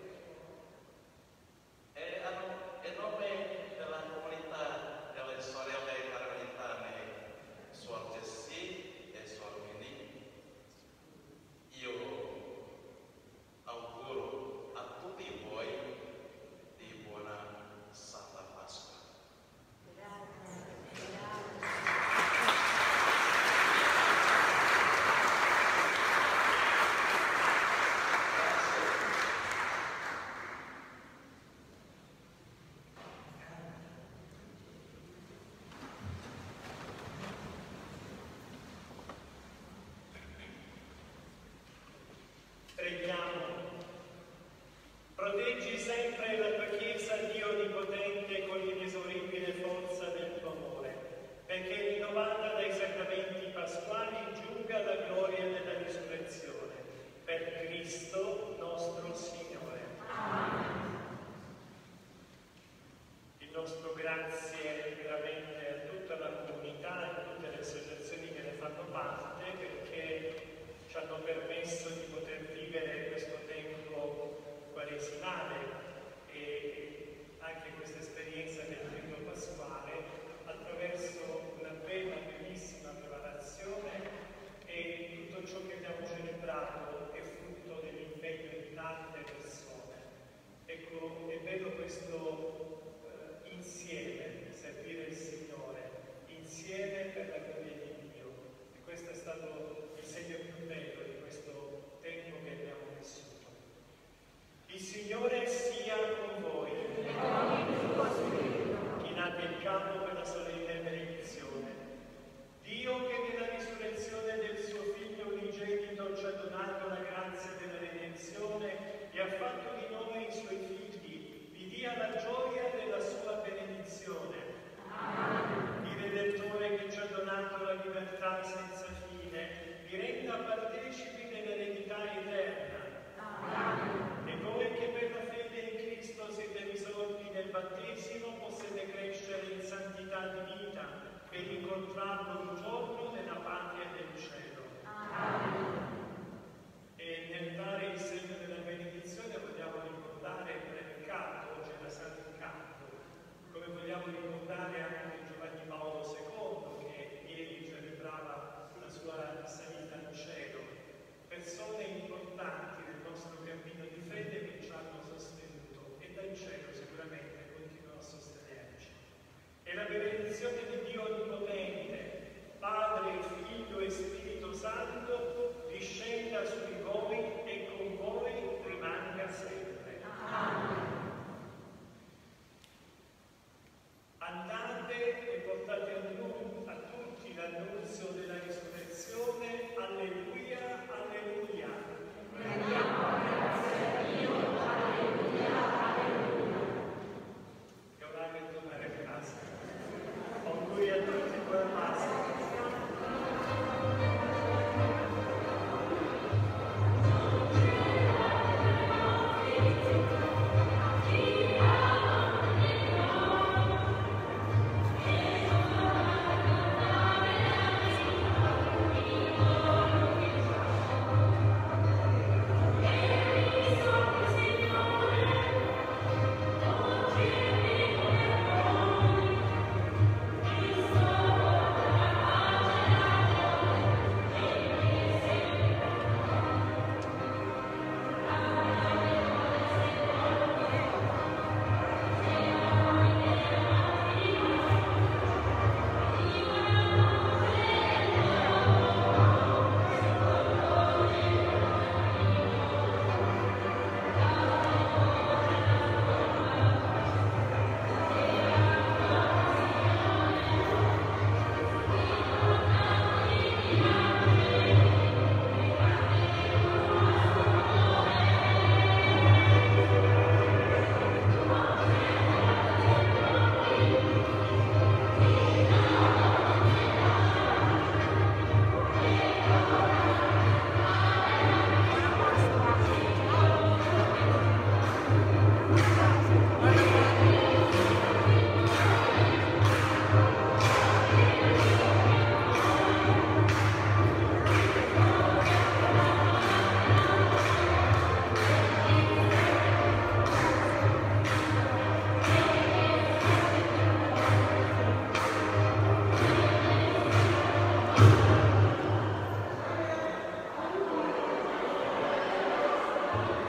e a nome della comunità delle sorelle carmelitane Suor Jessie e Suor Mini, io auguro a tutti voi di buona Santa Pasqua. Preghiamo. Proteggi sempre la tua Chiesa, Dio Onnipotente, con l'inesauribile forza del tuo amore, perché rinnovata dai sacramenti pasquali giunga alla gloria della risurrezione. Per Cristo nostro Signore. Amen. Il nostro grazie veramente a tutta la comunità e a tutte le associazioni che ne fanno parte, perché ci hanno permesso di poter vivere questo tempo quaresimale e anche questa esperienza del rito pasquale attraverso una bella, bellissima preparazione, e tutto ciò che abbiamo celebrato è frutto dell'impegno Amen.